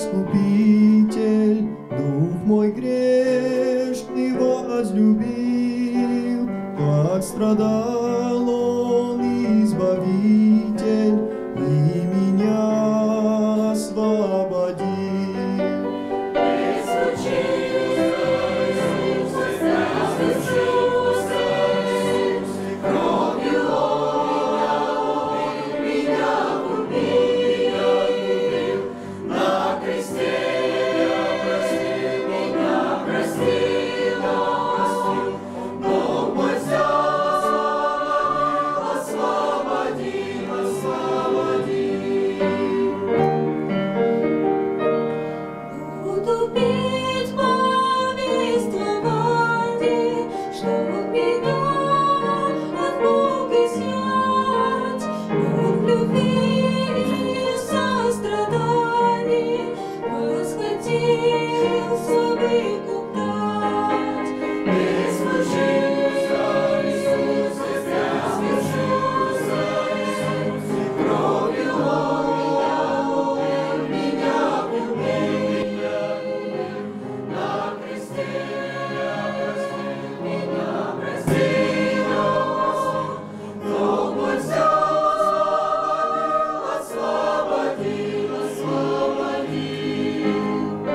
Искупитель, дух мой грешный возлюбил, как страдал он, избавитель, и меня освободил. Буду петь повествование, чтоб меня от Бога снять. Бог любви и состраданий восхотелся выкуплять. Не случился Иисус, не случился Иисус, кровью Он меня любил. На кресте меня простил, но мой освободил, освободил.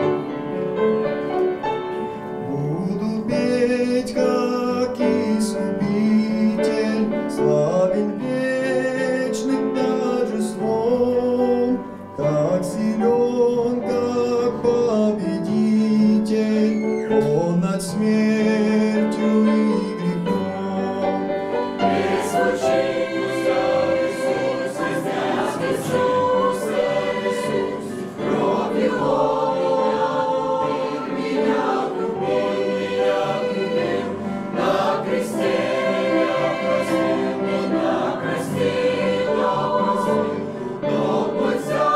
Буду петь, как Искупитель, славен вечным торжеством, как силен, как победитель, он над смертью и грехом. Не случился Иисус, не случился Иисус, кровью Он меня любил, меня любил. На кресте меня простил, меня простил, но мой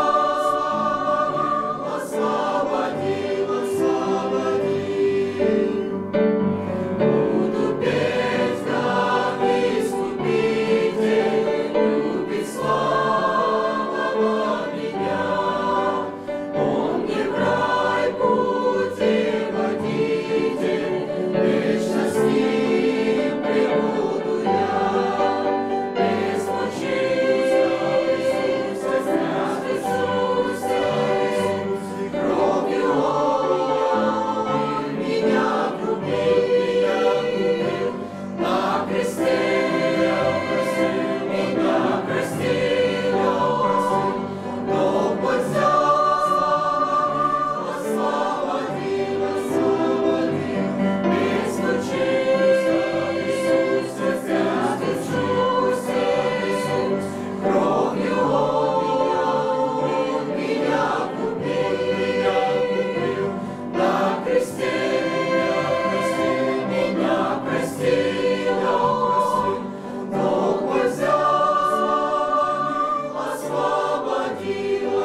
освободил, освободил. Буду петь, как Искупитель, любит славного меня. Он мне в рай пути водитель, вечно с ним пребуду я. Не случился Иисус, не случился Иисус, кровью Он меня любил, меня любил. На кресте меня простил, меня простил, но мой освободил, освободил. Не случился Иисус, не случился Иисус, кровью Он меня любил, меня любил. На кресте меня простил, меня простил, но мой освободил,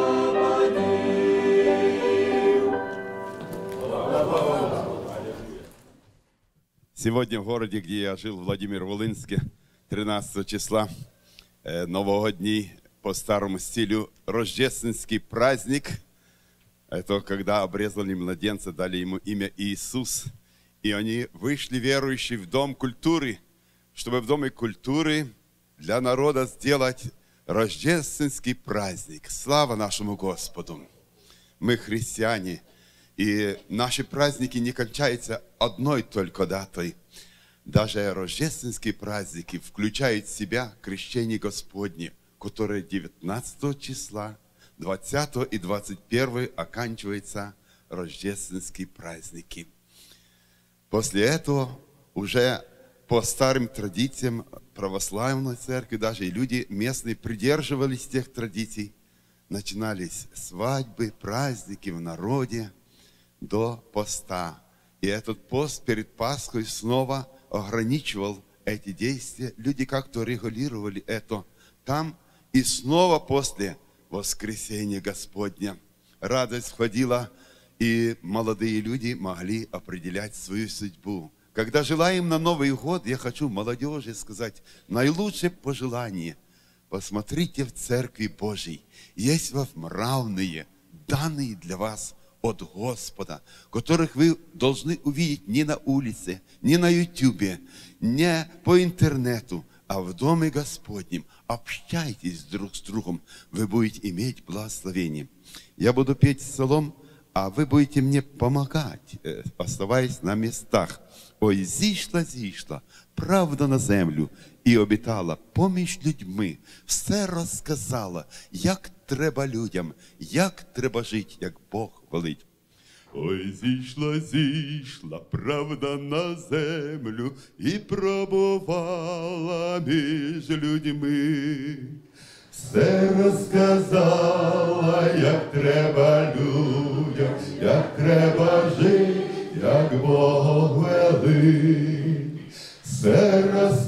освободил. Сегодня в городе, где я жил, Владимир-Волынске, тринадцатого числа э, новогодний по старому стилю рождественский праздник. Это когда обрезали младенца, дали ему имя Иисус. И они вышли, верующие, в Дом культуры, чтобы в Доме культуры для народа сделать рождественский праздник. Слава нашему Господу! Мы христиане, и наши праздники не кончаются одной только датой. Даже рождественские праздники включают в себя крещение Господне, которое девятнадцатого числа, двадцатого и двадцать первого оканчиваются рождественские праздники. После этого уже по старым традициям православной церкви, даже и люди местные придерживались тех традиций, начинались свадьбы, праздники в народе до поста. И этот пост перед Пасхой снова ограничивал эти действия. Люди как-то регулировали это там. И снова после воскресения Господня радость входила, и молодые люди могли определять свою судьбу. Когда желаем на Новый год, я хочу молодежи сказать наилучшее пожелание. Посмотрите в Церкви Божьей, есть во мравные, данные для вас от Господа, которых вы должны увидеть не на улице, не на ютубе, не по интернету, а в Доме Господнем. Общайтесь друг с другом, вы будете иметь благословение. Я буду петь псалом, а вы будете мне помогать, оставаясь на местах. Ой, зійшла, зійшла, правда на землю, і обітала поміж людьми, все розказала, як треба людям, як треба жити, як Бог велить. Ой, зійшла, зійшла, правда на землю, і пробувала між людьми. Все розказала, як треба людям, як треба жити, як Бог велить. Все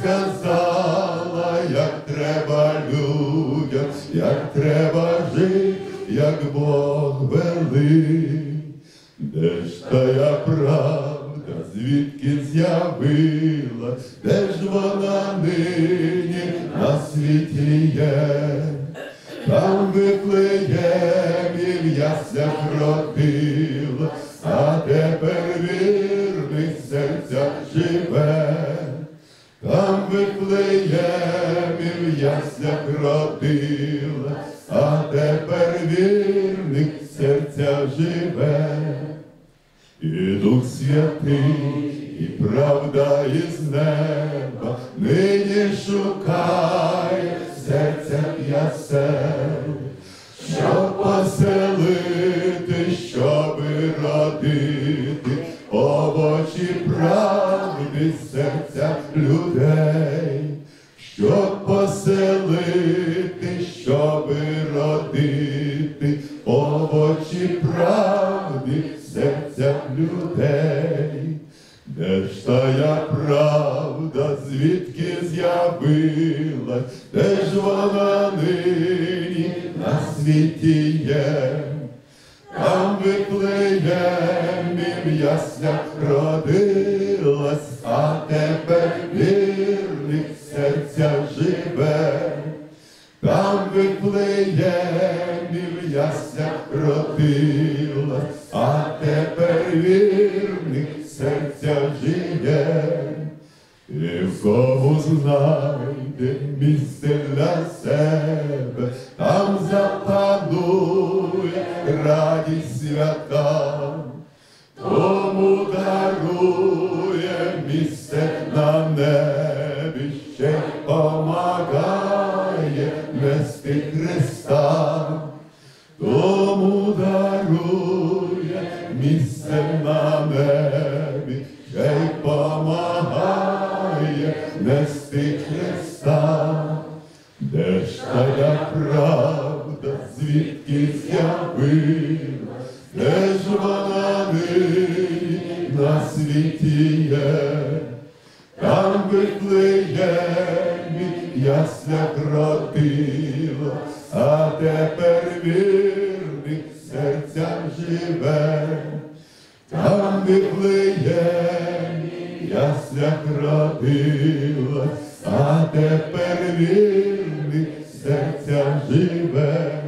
розказала, як треба людям, як треба жити, як Бог велить. Де ж тая правда, звідки з'явила, де ж вона нині на світі є? Там Вифлеємі в яслях родила, а тепер вірних серцях живе. Там Вифлеємі в яслях родила, а тепер вірних серцях живе. І Дух Святий, і правда із неба нині шукає в серцях ясел, щоб поселити, щоб родити овочі правди в серцях людей, щоб поселити, щоб родити овочі правди в серцях людей. Де ж тая правда, звідки з'явилась, де ж вона нині на світі є? Там Вифлеємі в яслях родилась, а тепер вірних серцях живе. Там Вифлеємі в яслях родилась, а тепер вірних серцях живе. І в кого знайде місце для себе, там запанує радість свята, тому дарує місце на небі, ще помагає нести Христа, тому дарує місце на небі, ще й помагає нести Христа. Де ж тая правда, звідки з'явила, де ж вона нині на світі є? Там Вифлеємі в яслях родила, а тепер вірних серцях живе. Там Вифлеємі в яслях родила, а тепер вірних серцях живе.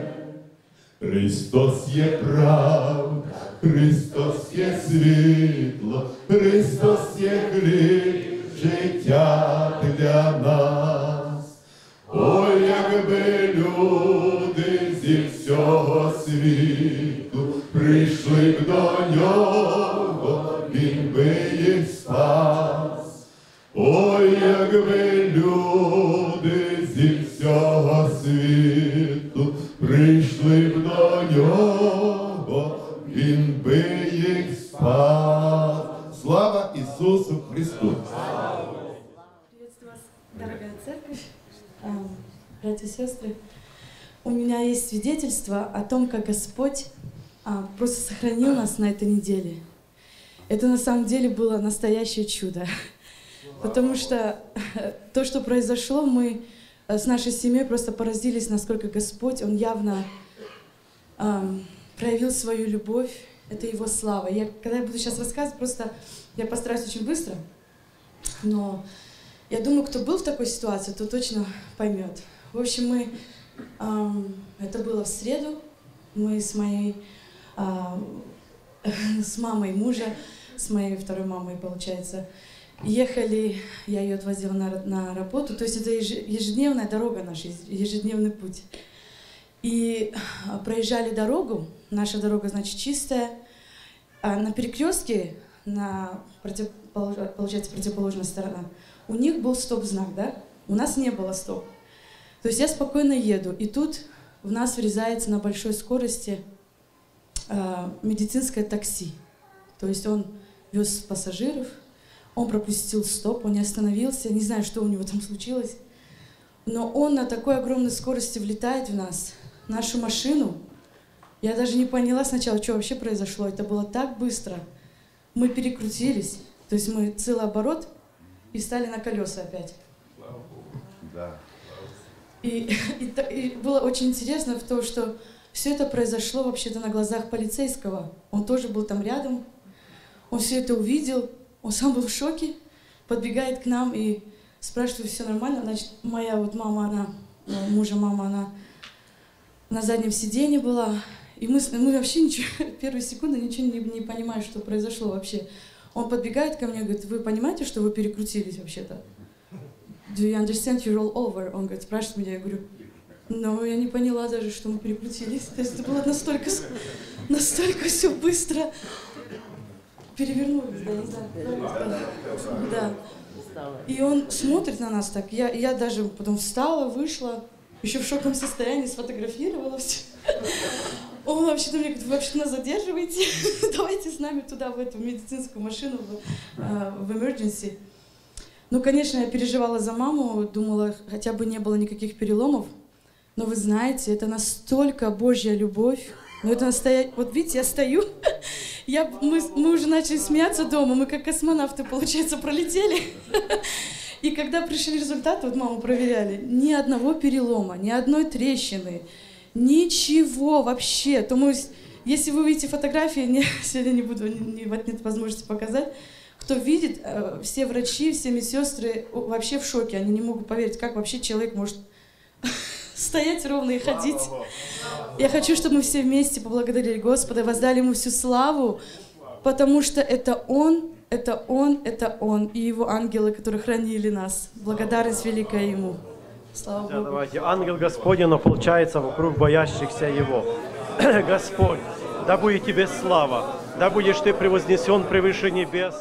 Христос є правда, Христос є світло, Христос є хліб життя для нас. Ой, якби люди зі всього світу прийшли б до нього, він би їх спас. Ой, якби люди зі всього світу прийшли б до нього, він би їх спас. Слава Ісусу Христу! Приветствую вас, дорогая церковь, братья и сестры. У меня есть свидетельство о том, как Господь просто сохранил нас на этой неделе. Это на самом деле было настоящее чудо. Потому что то, что произошло, мы с нашей семьей просто поразились, насколько Господь, Он явно эм, проявил свою любовь. Это Его слава. Я, когда я буду сейчас рассказывать, просто я постараюсь очень быстро. Но я думаю, кто был в такой ситуации, то точно поймет. В общем, мы, эм, это было в среду. Мы с моей а, с мамой мужа, с моей второй мамой, получается. Ехали, я ее отвозила на, на работу, то есть это ежедневная дорога наша, ежедневный путь. И проезжали дорогу, наша дорога, значит, чистая, а на перекрестке, на против, получается, противоположная сторона, у них был стоп-знак, да? У нас не было стоп. То есть я спокойно еду, и тут в нас врезается на большой скорости э, медицинское такси. То есть он вез пассажиров, он пропустил стоп, он не остановился, не знаю, что у него там случилось. Но он на такой огромной скорости влетает в нас, в нашу машину. Я даже не поняла сначала, что вообще произошло. Это было так быстро. Мы перекрутились, то есть мы целый оборот и встали на колеса опять. Да. И, и, и было очень интересно в том, что все это произошло вообще-то на глазах полицейского. Он тоже был там рядом, он все это увидел, он сам был в шоке, подбегает к нам и спрашивает, все нормально. Значит, моя вот мама, она, мужа мама, она на заднем сиденье была. И мы, мы вообще ничего, первые секунды ничего не, не понимаем, что произошло вообще. Он подбегает ко мне и говорит, вы понимаете, что вы перекрутились вообще-то? Do you understand you roll over? Он говорит, спрашивает меня, я говорю, ну, я не поняла даже, что мы перекрутились. То есть это было настолько, настолько все быстро. Перевернулись, да, не знаю. Да. И он смотрит на нас так. Я, я даже потом встала, вышла, еще в шоковом состоянии, сфотографировала все. Он вообще-то мне говорит, вы вообще нас задерживаете? Давайте с нами туда, в эту медицинскую машину, в, в emergency. Ну, конечно, я переживала за маму, думала, хотя бы не было никаких переломов. Но вы знаете, это настолько Божья любовь. Ну, это настоящее... Вот видите, я стою, я, мы, мы уже начали смеяться дома, мы как космонавты, получается, пролетели. И когда пришли результаты, вот маму проверяли, ни одного перелома, ни одной трещины, ничего вообще. То мы, если вы увидите фотографии, не, сегодня не буду, не, не, нет возможности показать, кто видит, все врачи, все медсестры вообще в шоке, они не могут поверить, как вообще человек может стоять ровно и ходить. Я хочу, чтобы мы все вместе поблагодарили Господа, воздали Ему всю славу, потому что это Он, это Он, это Он и Его ангелы, которые хранили нас. Благодарность великая Ему. Слава Богу. Давайте. Ангел Господень, но получается вокруг боящихся Его. Господь, да будет Тебе слава, да будешь Ты превознесен превыше небес.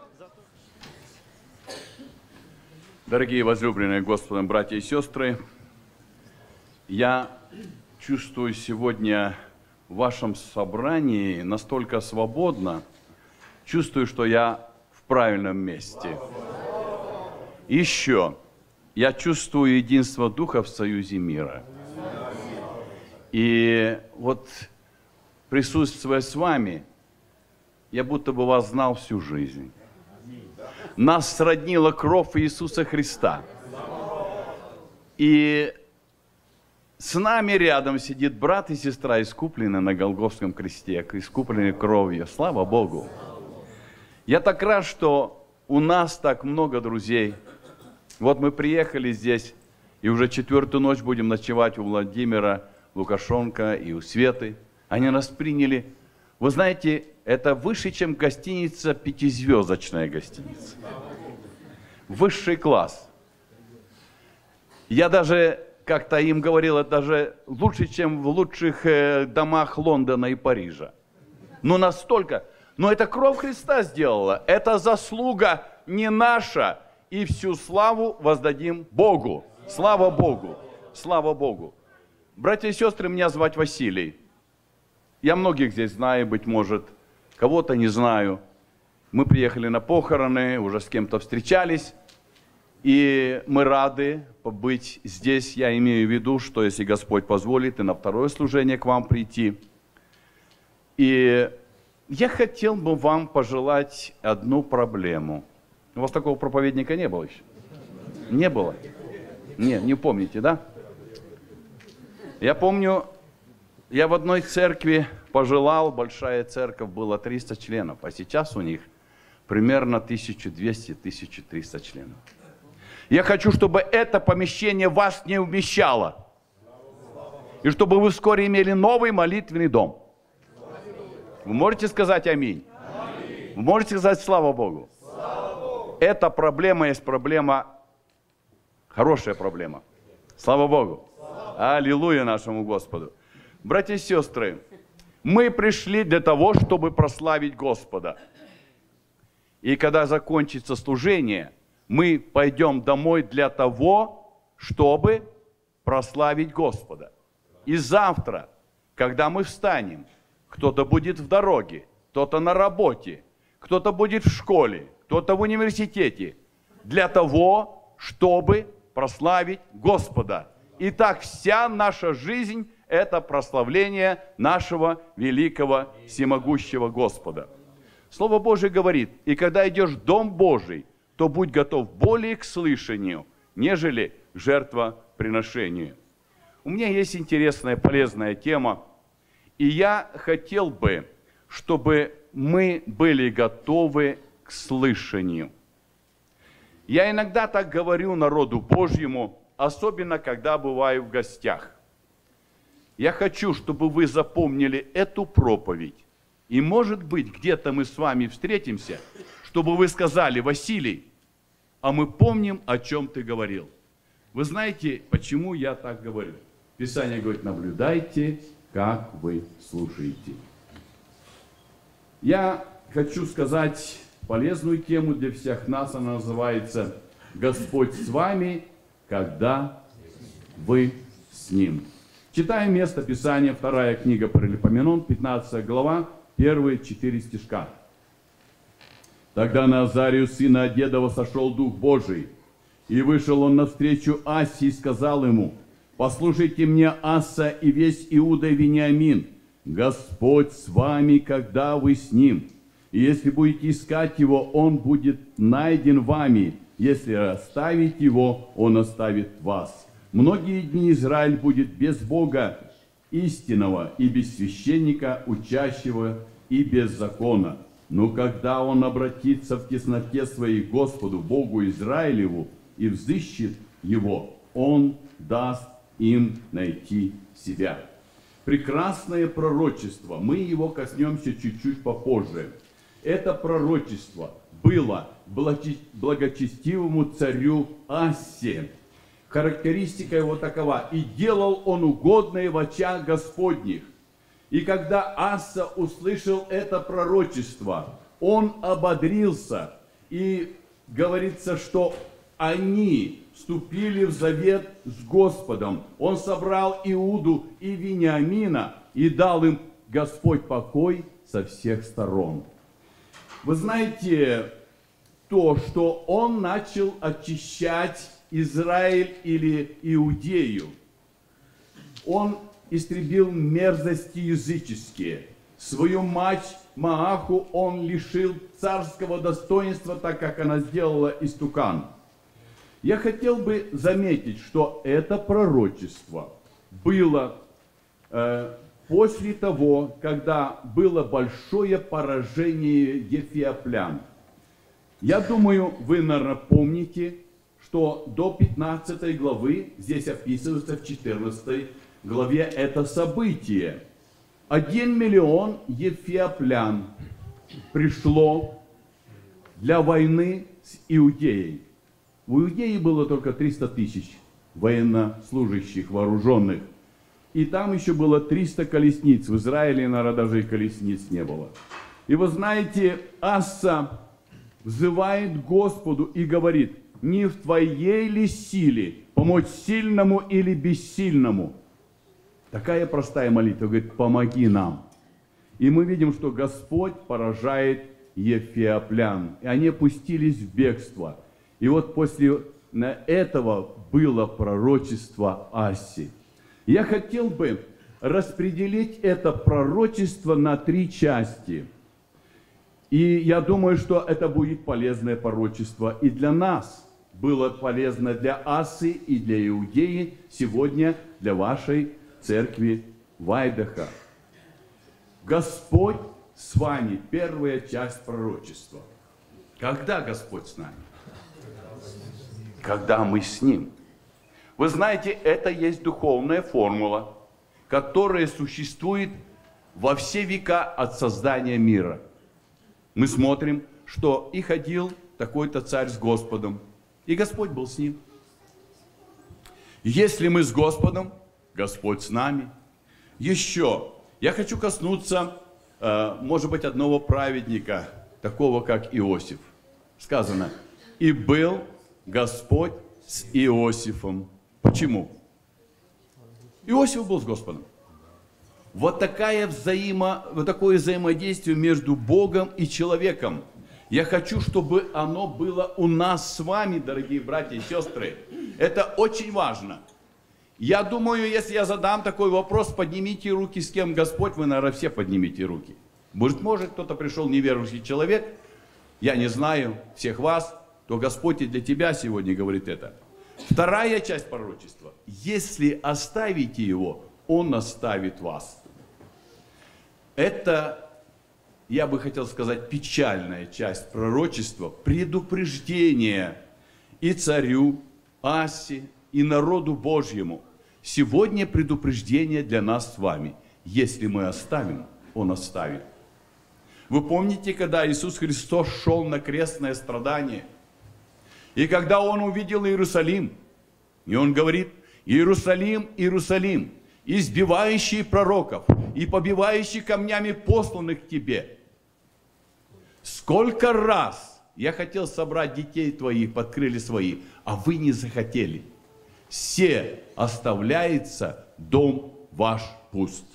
Дорогие возлюбленные Господом братья и сестры, я чувствую сегодня в вашем собрании настолько свободно, чувствую, что я в правильном месте. Еще я чувствую единство Духа в союзе мира. И вот присутствуя с вами, я будто бы вас знал всю жизнь. Нас сроднила кровь Иисуса Христа. И с нами рядом сидит брат и сестра, искупленные на Голгофском кресте, искупленные кровью. Слава Богу! Я так рад, что у нас так много друзей. Вот мы приехали здесь, и уже четвертую ночь будем ночевать у Владимира Лукашенко и у Светы. Они нас приняли. Вы знаете, это выше, чем гостиница, пятизвездочная гостиница. Высший класс. Я даже как-то им говорил, это даже лучше, чем в лучших э, домах Лондона и Парижа. Ну настолько. Но это кровь Христа сделала. Это заслуга не наша. И всю славу воздадим Богу. Слава Богу. Слава Богу. Братья и сестры, меня звать Василий. Я многих здесь знаю, быть может. Кого-то не знаю. Мы приехали на похороны, уже с кем-то встречались. И мы рады побыть здесь. Я имею в виду, что если Господь позволит, и на второе служение к вам прийти. И я хотел бы вам пожелать одну проблему. У вас такого проповедника не было еще? Не было? Не, не помните, да? Я помню, я в одной церкви пожелал, большая церковь, было триста членов, а сейчас у них примерно тысяча двести — тысяча триста членов. Я хочу, чтобы это помещение вас не вмещало. И чтобы вы вскоре имели новый молитвенный дом. Вы можете сказать аминь? Аминь. Вы можете сказать слава Богу? Слава Богу. Эта проблема есть проблема, хорошая проблема. Слава Богу. Слава. Аллилуйя нашему Господу. Братья и сестры, мы пришли для того, чтобы прославить Господа. И когда закончится служение, мы пойдем домой для того, чтобы прославить Господа. И завтра, когда мы встанем, кто-то будет в дороге, кто-то на работе, кто-то будет в школе, кто-то в университете, для того, чтобы прославить Господа. Итак, вся наша жизнь – это прославление нашего великого всемогущего Господа. Слово Божие говорит: и когда идешь в Дом Божий, то будь готов более к слышанию, нежели к жертвоприношению. У меня есть интересная, полезная тема, и я хотел бы, чтобы мы были готовы к слышанию. Я иногда так говорю народу Божьему, особенно когда бываю в гостях. Я хочу, чтобы вы запомнили эту проповедь. И, может быть, где-то мы с вами встретимся, чтобы вы сказали: Василий, а мы помним, о чем ты говорил. Вы знаете, почему я так говорю? Писание говорит: наблюдайте, как вы слушаете. Я хочу сказать полезную тему для всех нас. Она называется «Господь с вами, когда вы с Ним». Читаем место Писания, вторая книга Паралипоменон, пятнадцатая глава, первые четыре стишка. «Тогда на Азарию, сына Одедова, сошел Дух Божий, и вышел он навстречу Асе и сказал ему: послушайте мне, Аса и весь Иуда и Вениамин, Господь с вами, когда вы с Ним. И если будете искать Его, Он будет найден вами. Если оставить Его, Он оставит вас. Многие дни Израиль будет без Бога истинного и без священника учащего и без закона. Но когда он обратится в тесноте своей к Господу, Богу Израилеву, и взыщет Его, Он даст им найти себя». Прекрасное пророчество. Мы его коснемся чуть-чуть попозже. Это пророчество было благочестивому царю Асе. Характеристика его такова: «И делал он угодное в очах Господних». И когда Аса услышал это пророчество, он ободрился. И говорится, что они вступили в завет с Господом. Он собрал Иуду и Вениамина и дал им Господь покой со всех сторон. Вы знаете то, что он начал очищать Израиль или Иудею. Он истребил мерзости языческие. Свою мать Мааху он лишил царского достоинства, так как она сделала истукан. Я хотел бы заметить, что это пророчество было э, после того, когда было большое поражение ефиоплян. Я думаю, вы, наверное, помните, что до пятнадцатой главы, здесь описывается в четырнадцатой главе это событие. Один миллион ефиоплян пришло для войны с Иудеей. В Иудее было только триста тысяч военнослужащих, вооруженных. И там еще было триста колесниц. В Израиле, наверное, даже и колесниц не было. И вы знаете, Аса взывает к Господу и говорит: не в твоей ли силе помочь сильному или бессильному? Такая простая молитва, говорит: помоги нам. И мы видим, что Господь поражает ефиоплян. И они опустились в бегство. И вот после этого было пророчество Аси. Я хотел бы распределить это пророчество на три части. И я думаю, что это будет полезное пророчество и для нас. Было полезно для Асы и для Иудеи, сегодня для вашей церкви Вайдаха. Господь с вами. Первая часть пророчества. Когда Господь с нами? Когда мы с Ним. Вы знаете, это есть духовная формула, которая существует во все века от создания мира. Мы смотрим, что и ходил такой-то царь с Господом, и Господь был с ним. Если мы с Господом, Господь с нами. Еще я хочу коснуться, э, может быть, одного праведника, такого как Иосиф. Сказано, и был Господь с Иосифом. Почему? Иосиф был с Господом. Вот, такая взаимо, вот такое взаимодействие между Богом и человеком. Я хочу, чтобы оно было у нас с вами, дорогие братья и сестры. Это очень важно. Я думаю, если я задам такой вопрос, поднимите руки, с кем Господь, вы, наверное, все поднимите руки. Может, может, кто-то пришел неверующий человек, я не знаю всех вас, то Господь и для тебя сегодня говорит это. Вторая часть пророчества. Если оставите его, он оставит вас. Это, я бы хотел сказать, печальная часть пророчества, предупреждение и царю Асе, и народу Божьему. Сегодня предупреждение для нас с вами. Если мы оставим, он оставит. Вы помните, когда Иисус Христос шел на крестное страдание, и когда он увидел Иерусалим, и он говорит: Иерусалим, Иерусалим, избивающий пророков и побивающий камнями посланных к тебе. Сколько раз я хотел собрать детей твоих под крылья свои, а вы не захотели. Се оставляется дом ваш пуст.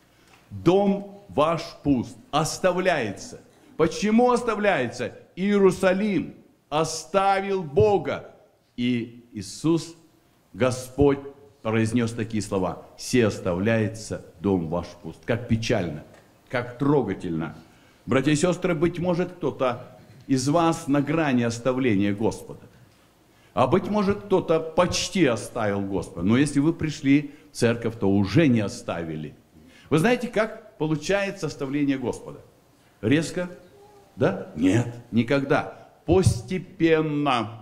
Дом ваш пуст. Оставляется. Почему оставляется? Иерусалим оставил Бога. И Иисус, Господь, произнес такие слова: «Се оставляется дом ваш пуст». Как печально, как трогательно. Братья и сестры, быть может, кто-то из вас на грани оставления Господа. А быть может, кто-то почти оставил Господа. Но если вы пришли в церковь, то уже не оставили. Вы знаете, как получается оставление Господа? Резко? Да? Нет, никогда. Постепенно.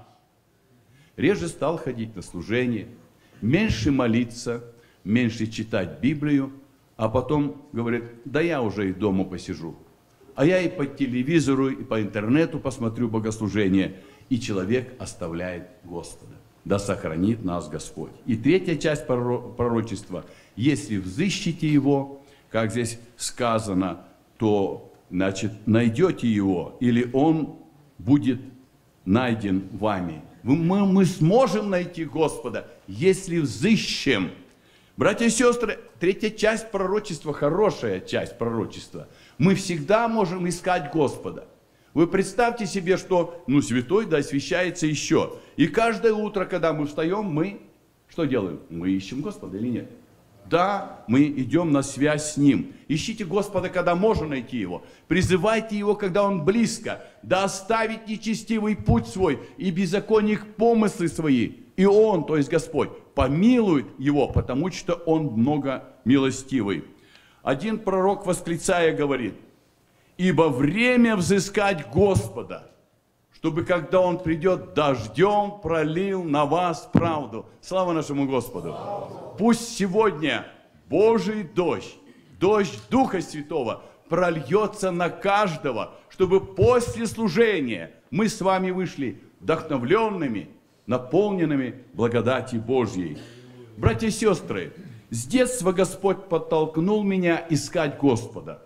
Реже стал ходить на служение, меньше молиться, меньше читать Библию, а потом говорит: да я уже и дома посижу. А я и по телевизору, и по интернету посмотрю богослужение. И человек оставляет Господа. Да сохранит нас Господь. И третья часть пророчества. Если взыщите его, как здесь сказано, то, значит, найдете его, или он будет найден вами. Мы, мы сможем найти Господа, если взыщем. Братья и сестры, третья часть пророчества, хорошая часть пророчества. Мы всегда можем искать Господа. Вы представьте себе, что, ну, святой, да, освящается еще. И каждое утро, когда мы встаем, мы что делаем? Мы ищем Господа или нет? Да, мы идем на связь с Ним. Ищите Господа, когда можно найти Его. Призывайте Его, когда Он близко. Да оставит нечестивый путь свой и беззаконник помыслы свои. И Он, то есть Господь, помилует его, потому что Он много милостивый. Один пророк, восклицая, говорит: ибо время взыскать Господа, чтобы, когда Он придет, дождем пролил на вас правду. Слава нашему Господу! Пусть сегодня Божий дождь, дождь Духа Святого прольется на каждого, чтобы после служения мы с вами вышли вдохновленными, наполненными благодати Божьей. Братья и сестры, с детства Господь подтолкнул меня искать Господа.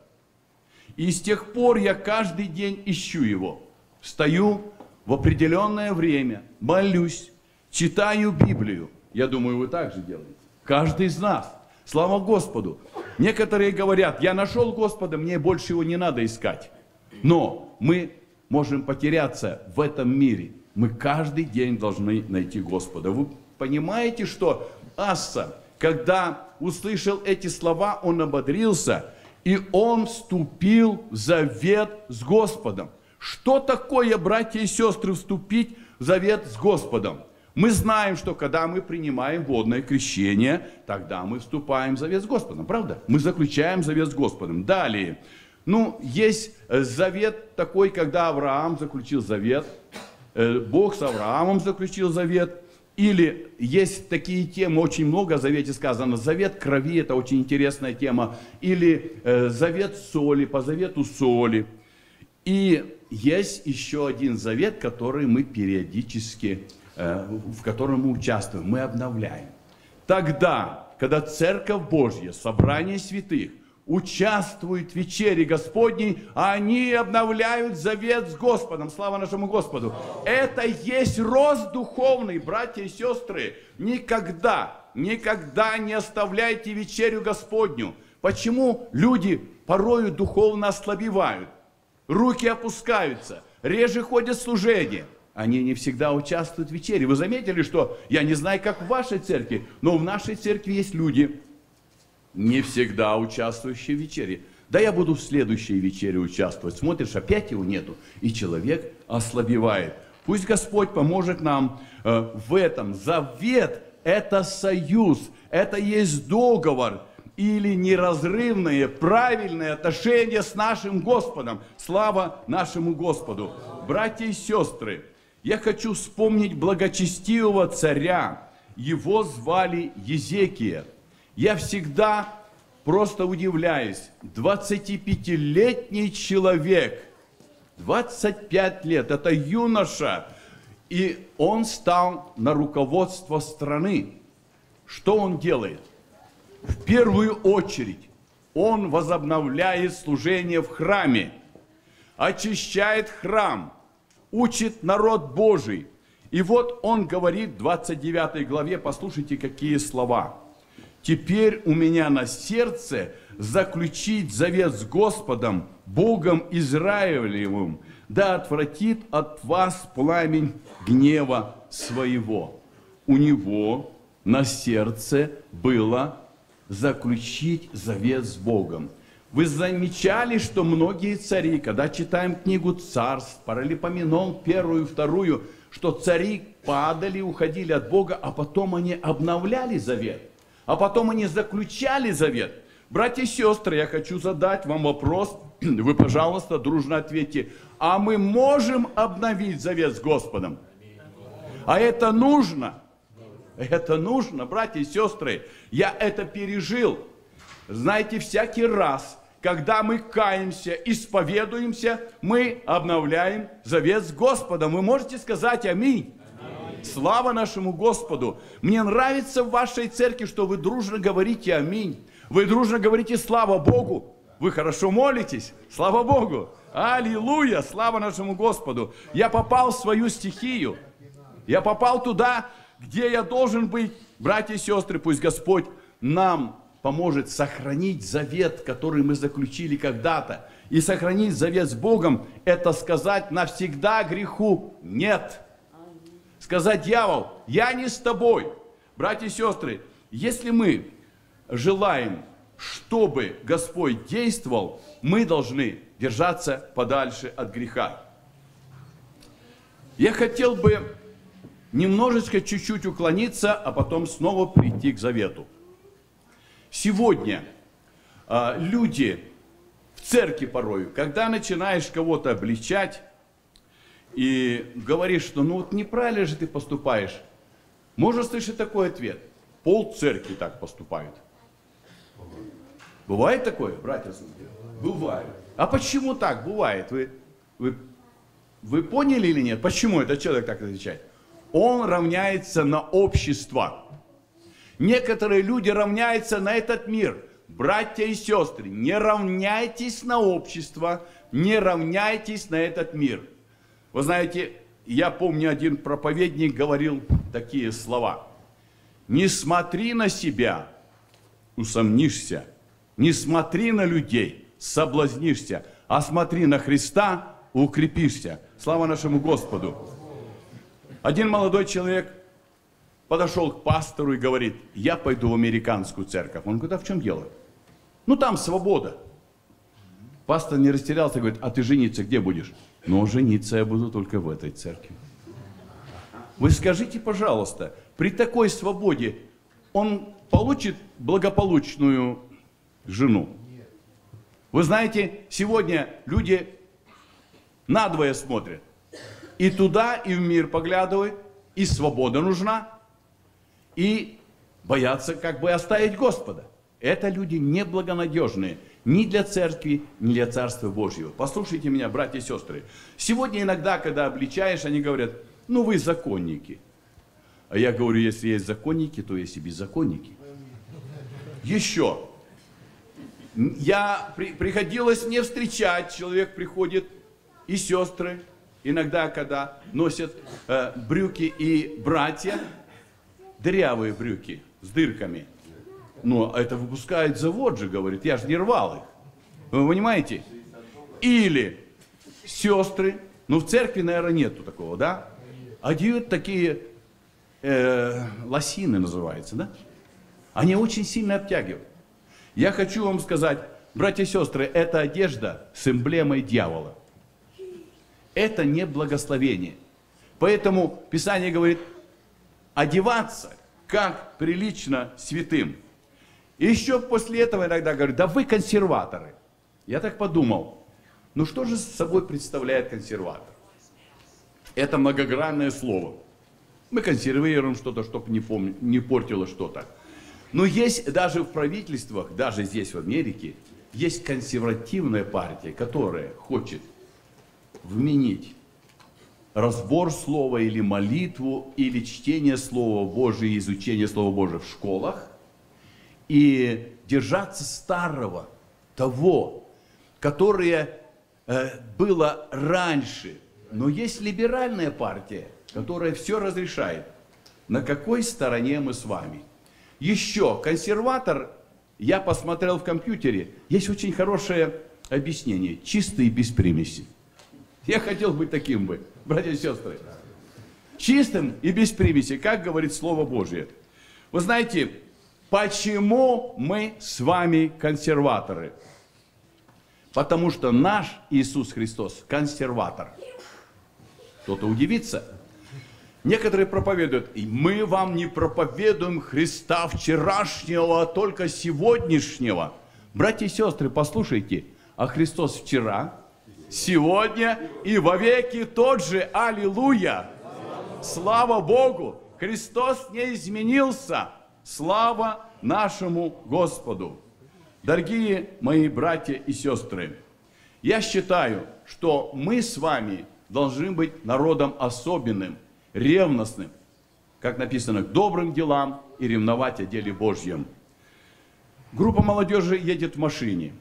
И с тех пор я каждый день ищу Его. Встаю в определенное время, молюсь, читаю Библию. Я думаю, вы так же делаете. Каждый из нас. Слава Господу. Некоторые говорят: я нашел Господа, мне больше Его не надо искать. Но мы можем потеряться в этом мире. Мы каждый день должны найти Господа. Вы понимаете, что Аса, когда услышал эти слова, он ободрился, и он вступил в завет с Господом. Что такое, братья и сестры, вступить в завет с Господом? Мы знаем, что когда мы принимаем водное крещение, тогда мы вступаем в завет с Господом, правда? Мы заключаем завет с Господом. Далее, ну, есть завет такой, когда Авраам заключил завет, Бог с Авраамом заключил завет, и Или есть такие темы, очень много в Завете сказано. Завет крови, это очень интересная тема. Или э, завет соли, по завету соли. И есть еще один завет, который мы периодически, э, в котором мы участвуем, мы обновляем. Тогда, когда Церковь Божья, собрание святых, участвуют в вечере Господней, они обновляют завет с Господом. Слава нашему Господу. Это есть рост духовный, братья и сестры. Никогда, никогда не оставляйте вечерю Господню. Почему люди порою духовно ослабевают? Руки опускаются, реже ходят в служение. Они не всегда участвуют в вечере. Вы заметили, что, я не знаю, как в вашей церкви, но в нашей церкви есть люди, не всегда участвующие в вечере. Да я буду в следующей вечере участвовать. Смотришь, опять его нету, и человек ослабевает. Пусть Господь поможет нам э, в этом. Завет – это союз, это есть договор или неразрывные, правильные отношения с нашим Господом. Слава нашему Господу. Братья и сестры, я хочу вспомнить благочестивого царя. Его звали Езекия. Я всегда просто удивляюсь. двадцатипятилетний человек, двадцать пять лет, это юноша, и он стал на руководство страны. Что он делает? В первую очередь он возобновляет служение в храме, очищает храм, учит народ Божий. И вот он говорит в двадцать девятой главе, послушайте, какие слова. «Теперь у меня на сердце заключить завет с Господом, Богом Израилевым, да отвратит от вас пламень гнева своего». У него на сердце было заключить завет с Богом. Вы замечали, что многие цари, когда читаем книгу Царств, Паралипоменон, первую и вторую, что цари падали, уходили от Бога, а потом они обновляли завет, а потом они заключали завет. Братья и сестры, я хочу задать вам вопрос, вы, пожалуйста, дружно ответьте, а мы можем обновить завет с Господом? А это нужно? Это нужно, братья и сестры. Я это пережил. Знаете, всякий раз, когда мы каемся, исповедуемся, мы обновляем завет с Господом. Вы можете сказать аминь? Аминь. Слава нашему Господу. Мне нравится в вашей церкви, что вы дружно говорите аминь. Вы дружно говорите слава Богу. Вы хорошо молитесь. Слава Богу. Аллилуйя. Слава нашему Господу. Я попал в свою стихию. Я попал туда, где я должен быть. Братья и сестры, пусть Господь нам поможет сохранить завет, который мы заключили когда-то. И сохранить завет с Богом – это сказать навсегда греху нет. Сказать: дьявол, я не с тобой. Братья и сестры, если мы желаем, чтобы Господь действовал, мы должны держаться подальше от греха. Я хотел бы немножечко, чуть-чуть уклониться, а потом снова прийти к завету. Сегодня а, люди в церкви порою, когда начинаешь кого-то обличать и говоришь, что ну вот неправильно же ты поступаешь, можно слышать такой ответ: пол церкви так поступает. Бывает такое, братья? Бывает. А почему так бывает? Вы, вы, вы поняли или нет? Почему этот человек так отвечает? Он равняется на общество. Некоторые люди равняются на этот мир. Братья и сестры, не равняйтесь на общество, не равняйтесь на этот мир. Вы знаете, я помню, один проповедник говорил такие слова: не смотри на себя, усомнишься, не смотри на людей, соблазнишься, а смотри на Христа, укрепишься. Слава нашему Господу. Один молодой человек подошел к пастору и говорит: я пойду в американскую церковь. Он говорит: а в чем дело? Ну там свобода. Пастор не растерялся, говорит: а ты жениться где будешь? Ну, жениться я буду только в этой церкви. Вы скажите, пожалуйста, при такой свободе он получит благополучную жену? Вы знаете, сегодня люди надвое смотрят. И туда, и в мир поглядывают, и свобода нужна, и боятся как бы оставить Господа. Это люди неблагонадежные ни для церкви, ни для Царства Божьего. Послушайте меня, братья и сестры. Сегодня иногда, когда обличаешь, они говорят: ну вы законники. А я говорю, если есть законники, то есть и беззаконники. Еще. Я, при, приходилось мне встречать, человек приходит, и сестры, иногда, когда носят э, брюки, и братья, дырявые брюки с дырками. Но это выпускает завод же, говорит, я же не рвал их. Вы понимаете? Или сестры, ну в церкви, наверное, нету такого, да? Одевают такие э, лосины, называется, да? Они очень сильно обтягивают. Я хочу вам сказать, братья и сестры, это одежда с эмблемой дьявола. Это не благословение. Поэтому Писание говорит, одеваться как прилично святым. И еще после этого иногда говорят, да вы консерваторы. Я так подумал, ну что же собой представляет консерватор? Это многогранное слово. Мы консервируем что-то, чтобы не, помни, не портило что-то. Но есть даже в правительствах, даже здесь в Америке, есть консервативная партия, которая хочет вменить разбор слова или молитву, или чтение Слова Божия, изучение Слова Божия в школах, и держаться старого, того, которое э, было раньше. Но есть либеральная партия, которая все разрешает. На какой стороне мы с вами? Еще консерватор, я посмотрел в компьютере, есть очень хорошее объяснение, чистый и без примеси. Я хотел быть таким бы, братья и сестры. Чистым и без примеси, как говорит Слово Божье. Вы знаете, почему мы с вами консерваторы? Потому что наш Иисус Христос консерватор. Кто-то удивится. Некоторые проповедуют, и мы вам не проповедуем Христа вчерашнего, а только сегодняшнего. Братья и сестры, послушайте, а Христос вчера, сегодня и вовеки тот же. Аллилуйя! Слава Богу! Христос не изменился. Слава нашему Господу! Дорогие мои братья и сестры, я считаю, что мы с вами должны быть народом особенным, ревностным, как написано, к добрым делам и ревновать о деле Божьем. Группа молодежи едет в машине.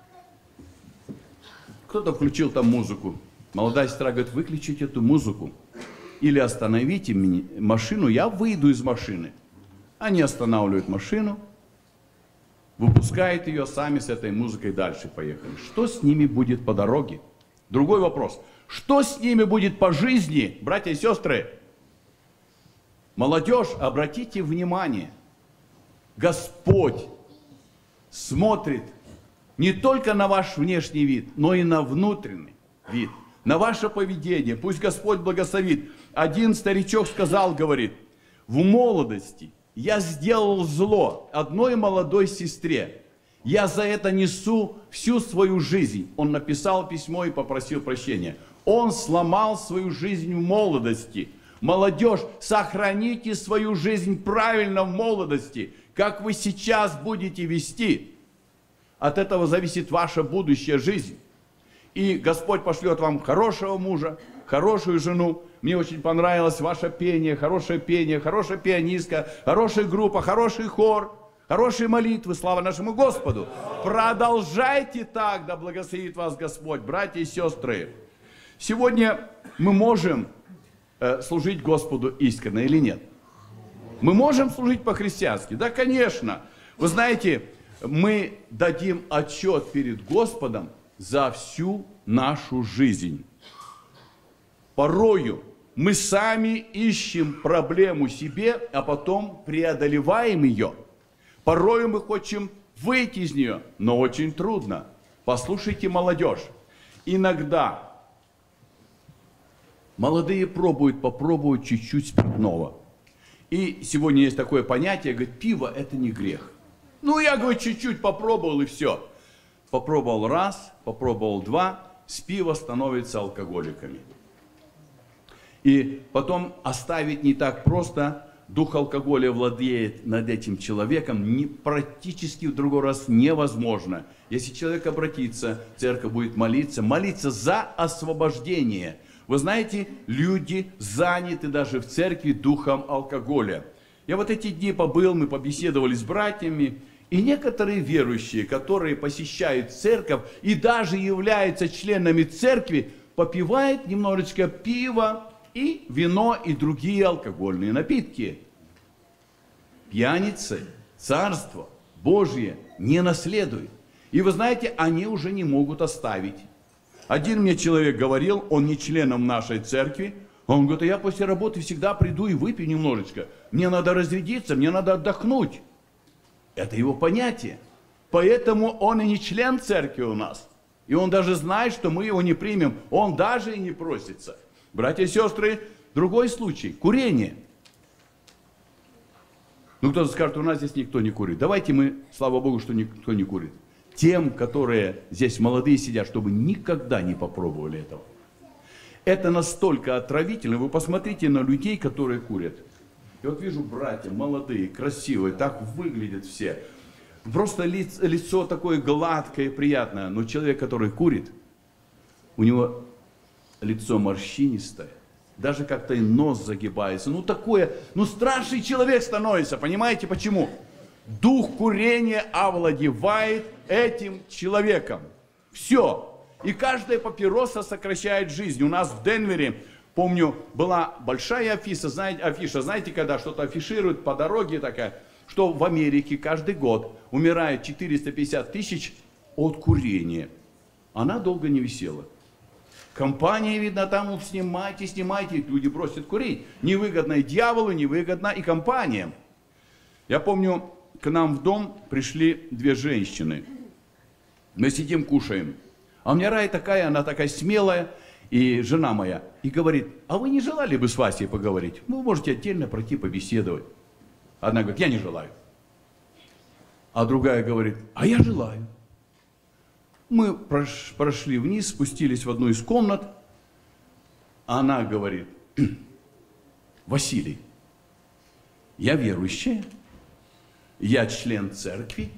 Кто-то включил там музыку. Молодая сестра говорит, выключите эту музыку. Или остановите машину, я выйду из машины. Они останавливают машину, выпускают ее, сами с этой музыкой дальше поехали. Что с ними будет по дороге? Другой вопрос. Что с ними будет по жизни, братья и сестры? Молодежь, обратите внимание, Господь смотрит не только на ваш внешний вид, но и на внутренний вид, на ваше поведение. Пусть Господь благословит. Один старичок сказал, говорит, в молодости я сделал зло одной молодой сестре. Я за это несу всю свою жизнь. Он написал письмо и попросил прощения. Он сломал свою жизнь в молодости. Молодежь, сохраните свою жизнь правильно в молодости. Как вы сейчас будете вести, от этого зависит ваша будущая жизнь. И Господь пошлет вам хорошего мужа, хорошую жену. Мне очень понравилось ваше пение, хорошее пение, хорошая пианистка, хорошая группа, хороший хор, хорошие молитвы. Слава нашему Господу. Продолжайте так, да благословит вас Господь, братья и сестры. Сегодня мы можем э, служить Господу искренне или нет? Мы можем служить по-христиански? Да, конечно. Вы знаете, мы дадим отчет перед Господом за всю нашу жизнь. Порою мы сами ищем проблему себе, а потом преодолеваем ее. Порою мы хотим выйти из нее, но очень трудно. Послушайте, молодежь, иногда молодые пробуют, попробуют чуть-чуть спиртного. И сегодня есть такое понятие, говорит, пиво это не грех. Ну, я, говорю, чуть-чуть попробовал и все. Попробовал раз, попробовал два, с пива становятся алкоголиками. И потом оставить не так просто, дух алкоголя владеет над этим человеком, не, практически в другой раз невозможно. Если человек обратится, церковь будет молиться, молиться за освобождение. Вы знаете, люди заняты даже в церкви духом алкоголя. Я вот эти дни побыл, мы побеседовали с братьями, и некоторые верующие, которые посещают церковь и даже являются членами церкви, попивают немножечко пива и вино и другие алкогольные напитки. Пьяницы Царство Божье не наследуют. И вы знаете, они уже не могут оставить. Один мне человек говорил, он не членом нашей церкви, он говорит, я после работы всегда приду и выпью немножечко. Мне надо разрядиться, мне надо отдохнуть. Это его понятие. Поэтому он и не член церкви у нас. И он даже знает, что мы его не примем. Он даже и не просится. Братья и сестры, другой случай. Курение. Ну, кто-то скажет, у нас здесь никто не курит. Давайте мы, слава Богу, что никто не курит. Тем, которые здесь молодые сидят, чтобы никогда не попробовали этого. Это настолько отравительно. Вы посмотрите на людей, которые курят. Я вот вижу братья молодые, красивые, так выглядят все. Просто лицо, лицо такое гладкое, приятное. Но человек, который курит, у него лицо морщинистое. Даже как-то и нос загибается. Ну такое, ну страшный человек становится. Понимаете почему? Дух курения овладевает этим человеком. Все. И каждая папироса сокращает жизнь. У нас в Денвере, помню, была большая афиша, знаете, афиша, знаете, когда что-то афишируют по дороге такая, что в Америке каждый год умирает четыреста пятьдесят тысяч от курения. Она долго не висела. Компания, видно, там снимайте, снимайте, люди бросят курить. Невыгодно и дьяволу, невыгодно и компаниям. Я помню, к нам в дом пришли две женщины. Мы сидим, кушаем. А у меня Рая такая, она такая смелая, и жена моя, и говорит, а вы не желали бы с Васей поговорить? Вы можете отдельно пройти побеседовать. Одна говорит, я не желаю. А другая говорит, а я желаю. Мы прошли вниз, спустились в одну из комнат. Она говорит, Василий, я верующая, я член церкви,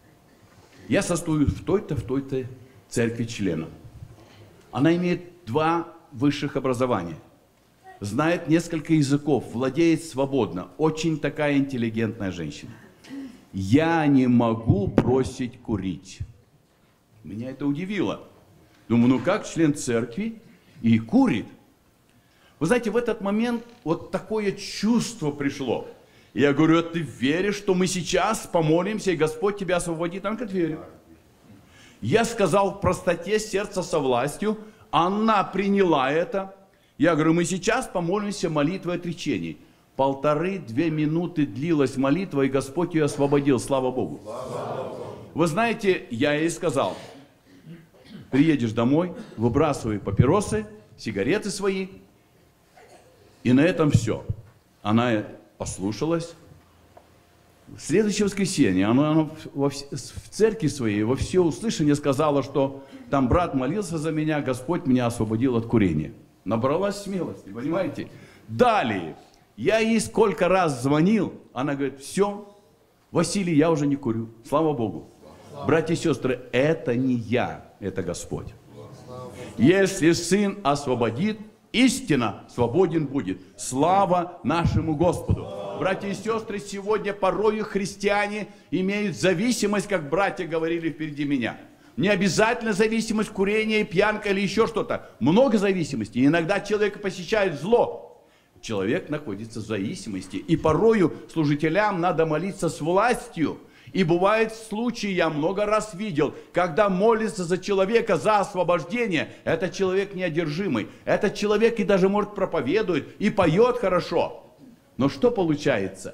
я состою в той-то, в той-то церкви членом. Она имеет два высших образования, знает несколько языков, владеет свободно, очень такая интеллигентная женщина. Я не могу бросить курить. Меня это удивило. Думаю, ну как член церкви и курит? Вы знаете, в этот момент вот такое чувство пришло. Я говорю, а ты веришь, что мы сейчас помолимся, и Господь тебя освободит? Она говорит, верю. Я сказал в простоте сердца со властью, она приняла это. Я говорю, мы сейчас помолимся молитвой отречений. Полторы-две минуты длилась молитва, и Господь ее освободил, слава Богу. Вы знаете, я ей сказал, приедешь домой, выбрасывай папиросы, сигареты свои, и на этом все. Она послушалась. В следующее воскресенье она, она во, в церкви своей во всеуслышание сказала, что там брат молился за меня, Господь меня освободил от курения. Набралась смелости, понимаете? Далее, я ей сколько раз звонил, она говорит, все, Василий, я уже не курю, слава Богу. Братья и сестры, это не я, это Господь. Если Сын освободит, истинно свободен будет. Слава нашему Господу. Братья и сестры, сегодня порою христиане имеют зависимость, как братья говорили впереди меня. Не обязательно зависимость курения, пьянка или еще что-то. Много зависимостей. Иногда человека посещает зло. Человек находится в зависимости. И порою служителям надо молиться с властью. И бывают случаи, я много раз видел, когда молится за человека, за освобождение, этот человек неодержимый. Этот человек и даже, может, проповедует, и поет хорошо. Но что получается?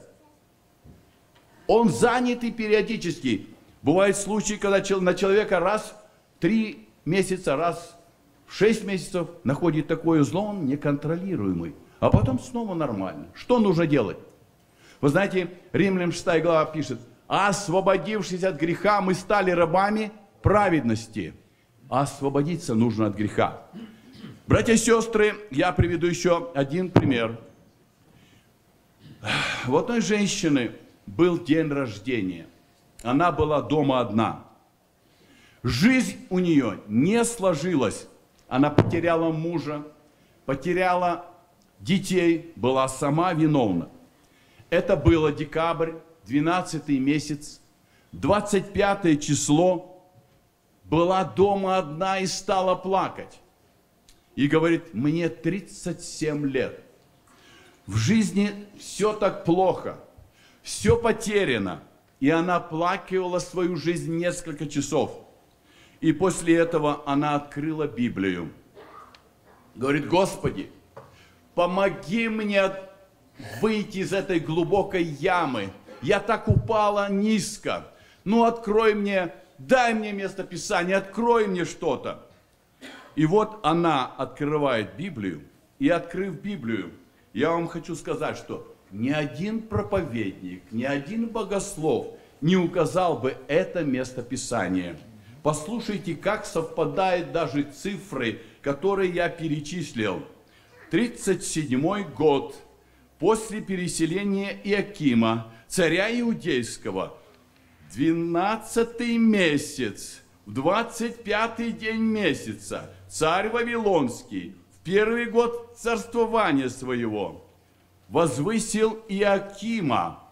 Он занятый периодически. Бывают случаи, когда на человека раз в три месяца, раз в шесть месяцев находит такое зло, он неконтролируемый. А потом снова нормально. Что нужно делать? Вы знаете, Римлянам шестая глава пишет, освободившись от греха, мы стали рабами праведности. А освободиться нужно от греха. Братья и сестры, я приведу еще один пример. У одной женщины был день рождения. Она была дома одна. Жизнь у нее не сложилась. Она потеряла мужа, потеряла детей, была сама виновна. Это было декабрь, двенадцатый месяц, двадцать пятое число. Была дома одна и стала плакать. И говорит, мне тридцать семь лет. В жизни все так плохо, все потеряно. И она плакала свою жизнь несколько часов. И после этого она открыла Библию. Говорит, Господи, помоги мне выйти из этой глубокой ямы. Я так упала низко. Ну, открой мне, дай мне место Писания, открой мне что-то. И вот она открывает Библию. И открыв Библию, я вам хочу сказать, что ни один проповедник, ни один богослов не указал бы это место Писания. Послушайте, как совпадают даже цифры, которые я перечислил. тридцать седьмой год после переселения Иакима, царя Иудейского, двенадцатый месяц, в двадцать пятый день месяца, царь Вавилонский, в первый год царствования своего, возвысил Иакима,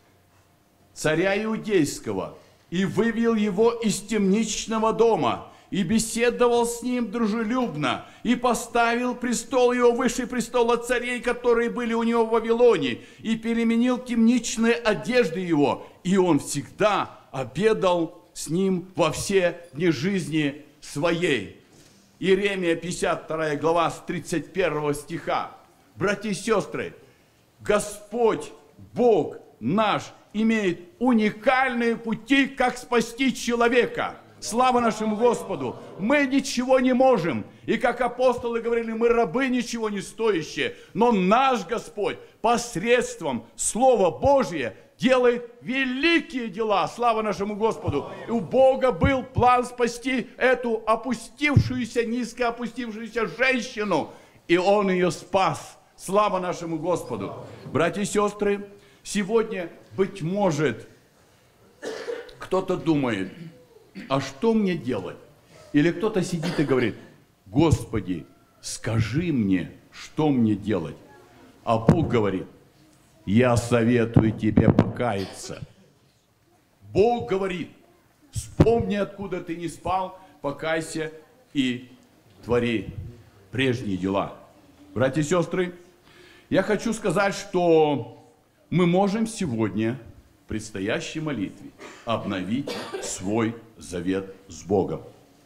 царя Иудейского, и вывел его из темничного дома, и беседовал с ним дружелюбно, и поставил престол его выше престола царей, которые были у него в Вавилоне, и переменил темничные одежды его, и он всегда обедал с ним во все дни жизни своей. Иеремия пятьдесят вторая глава с тридцать первого стиха. Братья и сестры, Господь, Бог наш, имеет уникальные пути, как спасти человека. Слава нашему Господу! Мы ничего не можем. И как апостолы говорили, мы рабы ничего не стоящие. Но наш Господь посредством Слова Божия делает великие дела. Слава нашему Господу! И у Бога был план спасти эту опустившуюся, низко опустившуюся женщину. И Он ее спас. Слава нашему Господу! Братья и сестры, сегодня, быть может, кто-то думает, а что мне делать? Или кто-то сидит и говорит, Господи, скажи мне, что мне делать? А Бог говорит, я советую тебе покаяться. Бог говорит, вспомни, откуда ты не спал, покайся и твори прежние дела. Братья и сестры, я хочу сказать, что мы можем сегодня в предстоящей молитве обновить свой завет с Богом.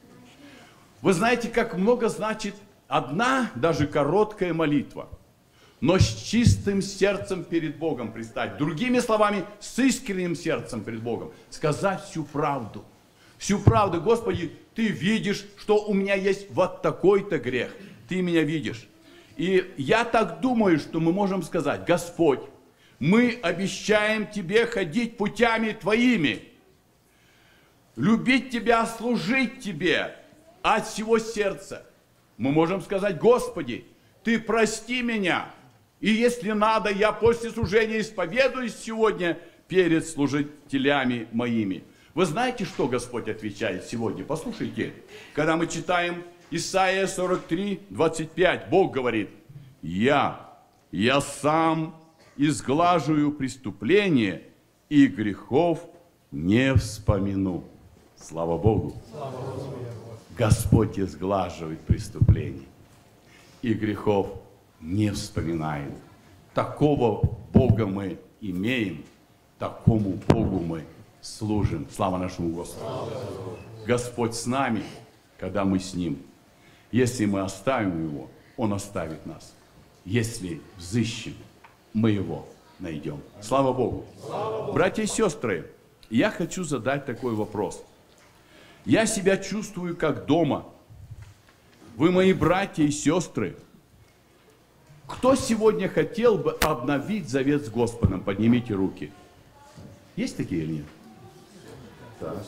Вы знаете, как много значит одна, даже короткая молитва, но с чистым сердцем перед Богом предстать. Другими словами, с искренним сердцем перед Богом. Сказать всю правду. Всю правду. Господи, Ты видишь, что у меня есть вот такой-то грех. Ты меня видишь. И я так думаю, что мы можем сказать, Господь, мы обещаем Тебе ходить путями Твоими, любить Тебя, служить Тебе от всего сердца. Мы можем сказать, Господи, Ты прости меня, и если надо, я после служения исповедуюсь сегодня перед служителями моими. Вы знаете, что Господь отвечает сегодня? Послушайте, когда мы читаем Исайя сорок три, двадцать пять, Бог говорит, я, я сам изглаживаю преступления и грехов не вспомину. Слава Богу. Слава Богу. Господь изглаживает преступления и грехов не вспоминает. Такого Бога мы имеем, такому Богу мы служим. Слава нашему Господу. Господь с нами, когда мы с Ним. Если мы оставим Его, Он оставит нас. Если взыщем, мы Его найдем. Слава Богу. Слава Богу. Братья и сестры, я хочу задать такой вопрос. Я себя чувствую как дома. Вы мои братья и сестры. Кто сегодня хотел бы обновить завет с Господом? Поднимите руки. Есть такие или нет? Да.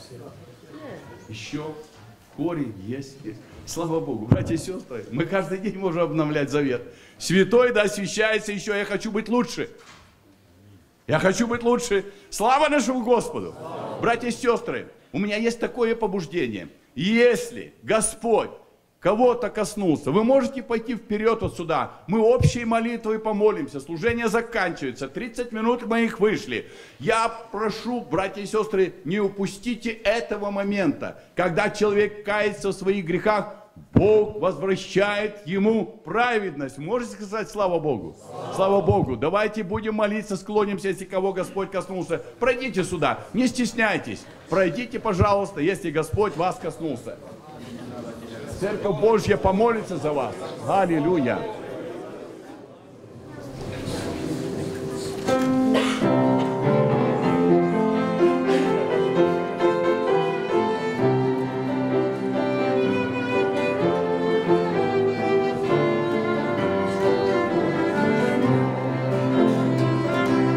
Еще корень есть. Слава Богу, братья и сестры, мы каждый день можем обновлять завет. Святой да освящается еще, я хочу быть лучше. Я хочу быть лучше. Слава нашему Господу! Братья и сестры, у меня есть такое побуждение. Если Господь кого-то коснулся, вы можете пойти вперед вот сюда. Мы общей молитвой помолимся. Служение заканчивается. тридцать минут мы их вышли. Я прошу, братья и сестры, не упустите этого момента. Когда человек кается в своих грехах, Бог возвращает ему праведность. Можете сказать слава Богу? Слава, слава Богу. Давайте будем молиться, склонимся, если кого Господь коснулся. Пройдите сюда, не стесняйтесь. Пройдите, пожалуйста, если Господь вас коснулся. Церковь Божья помолится за вас. Аллилуйя.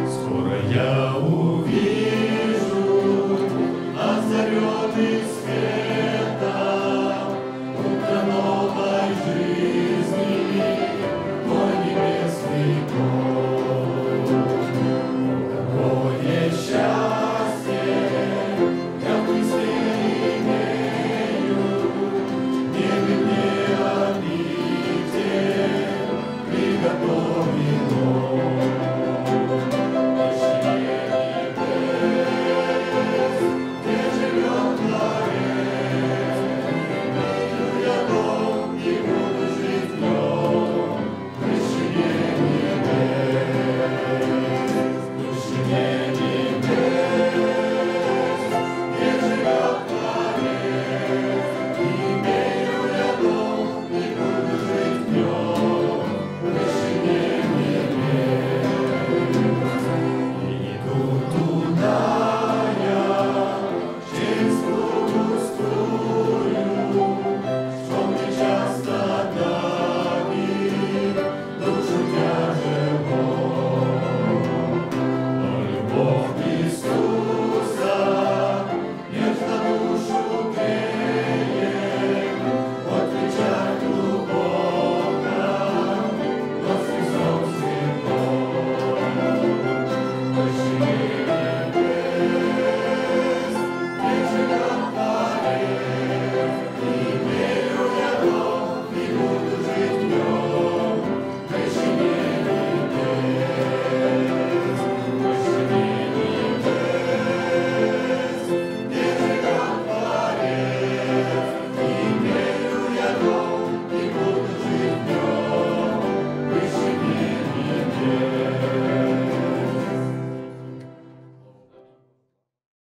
Скоро я увижу озаренный свет.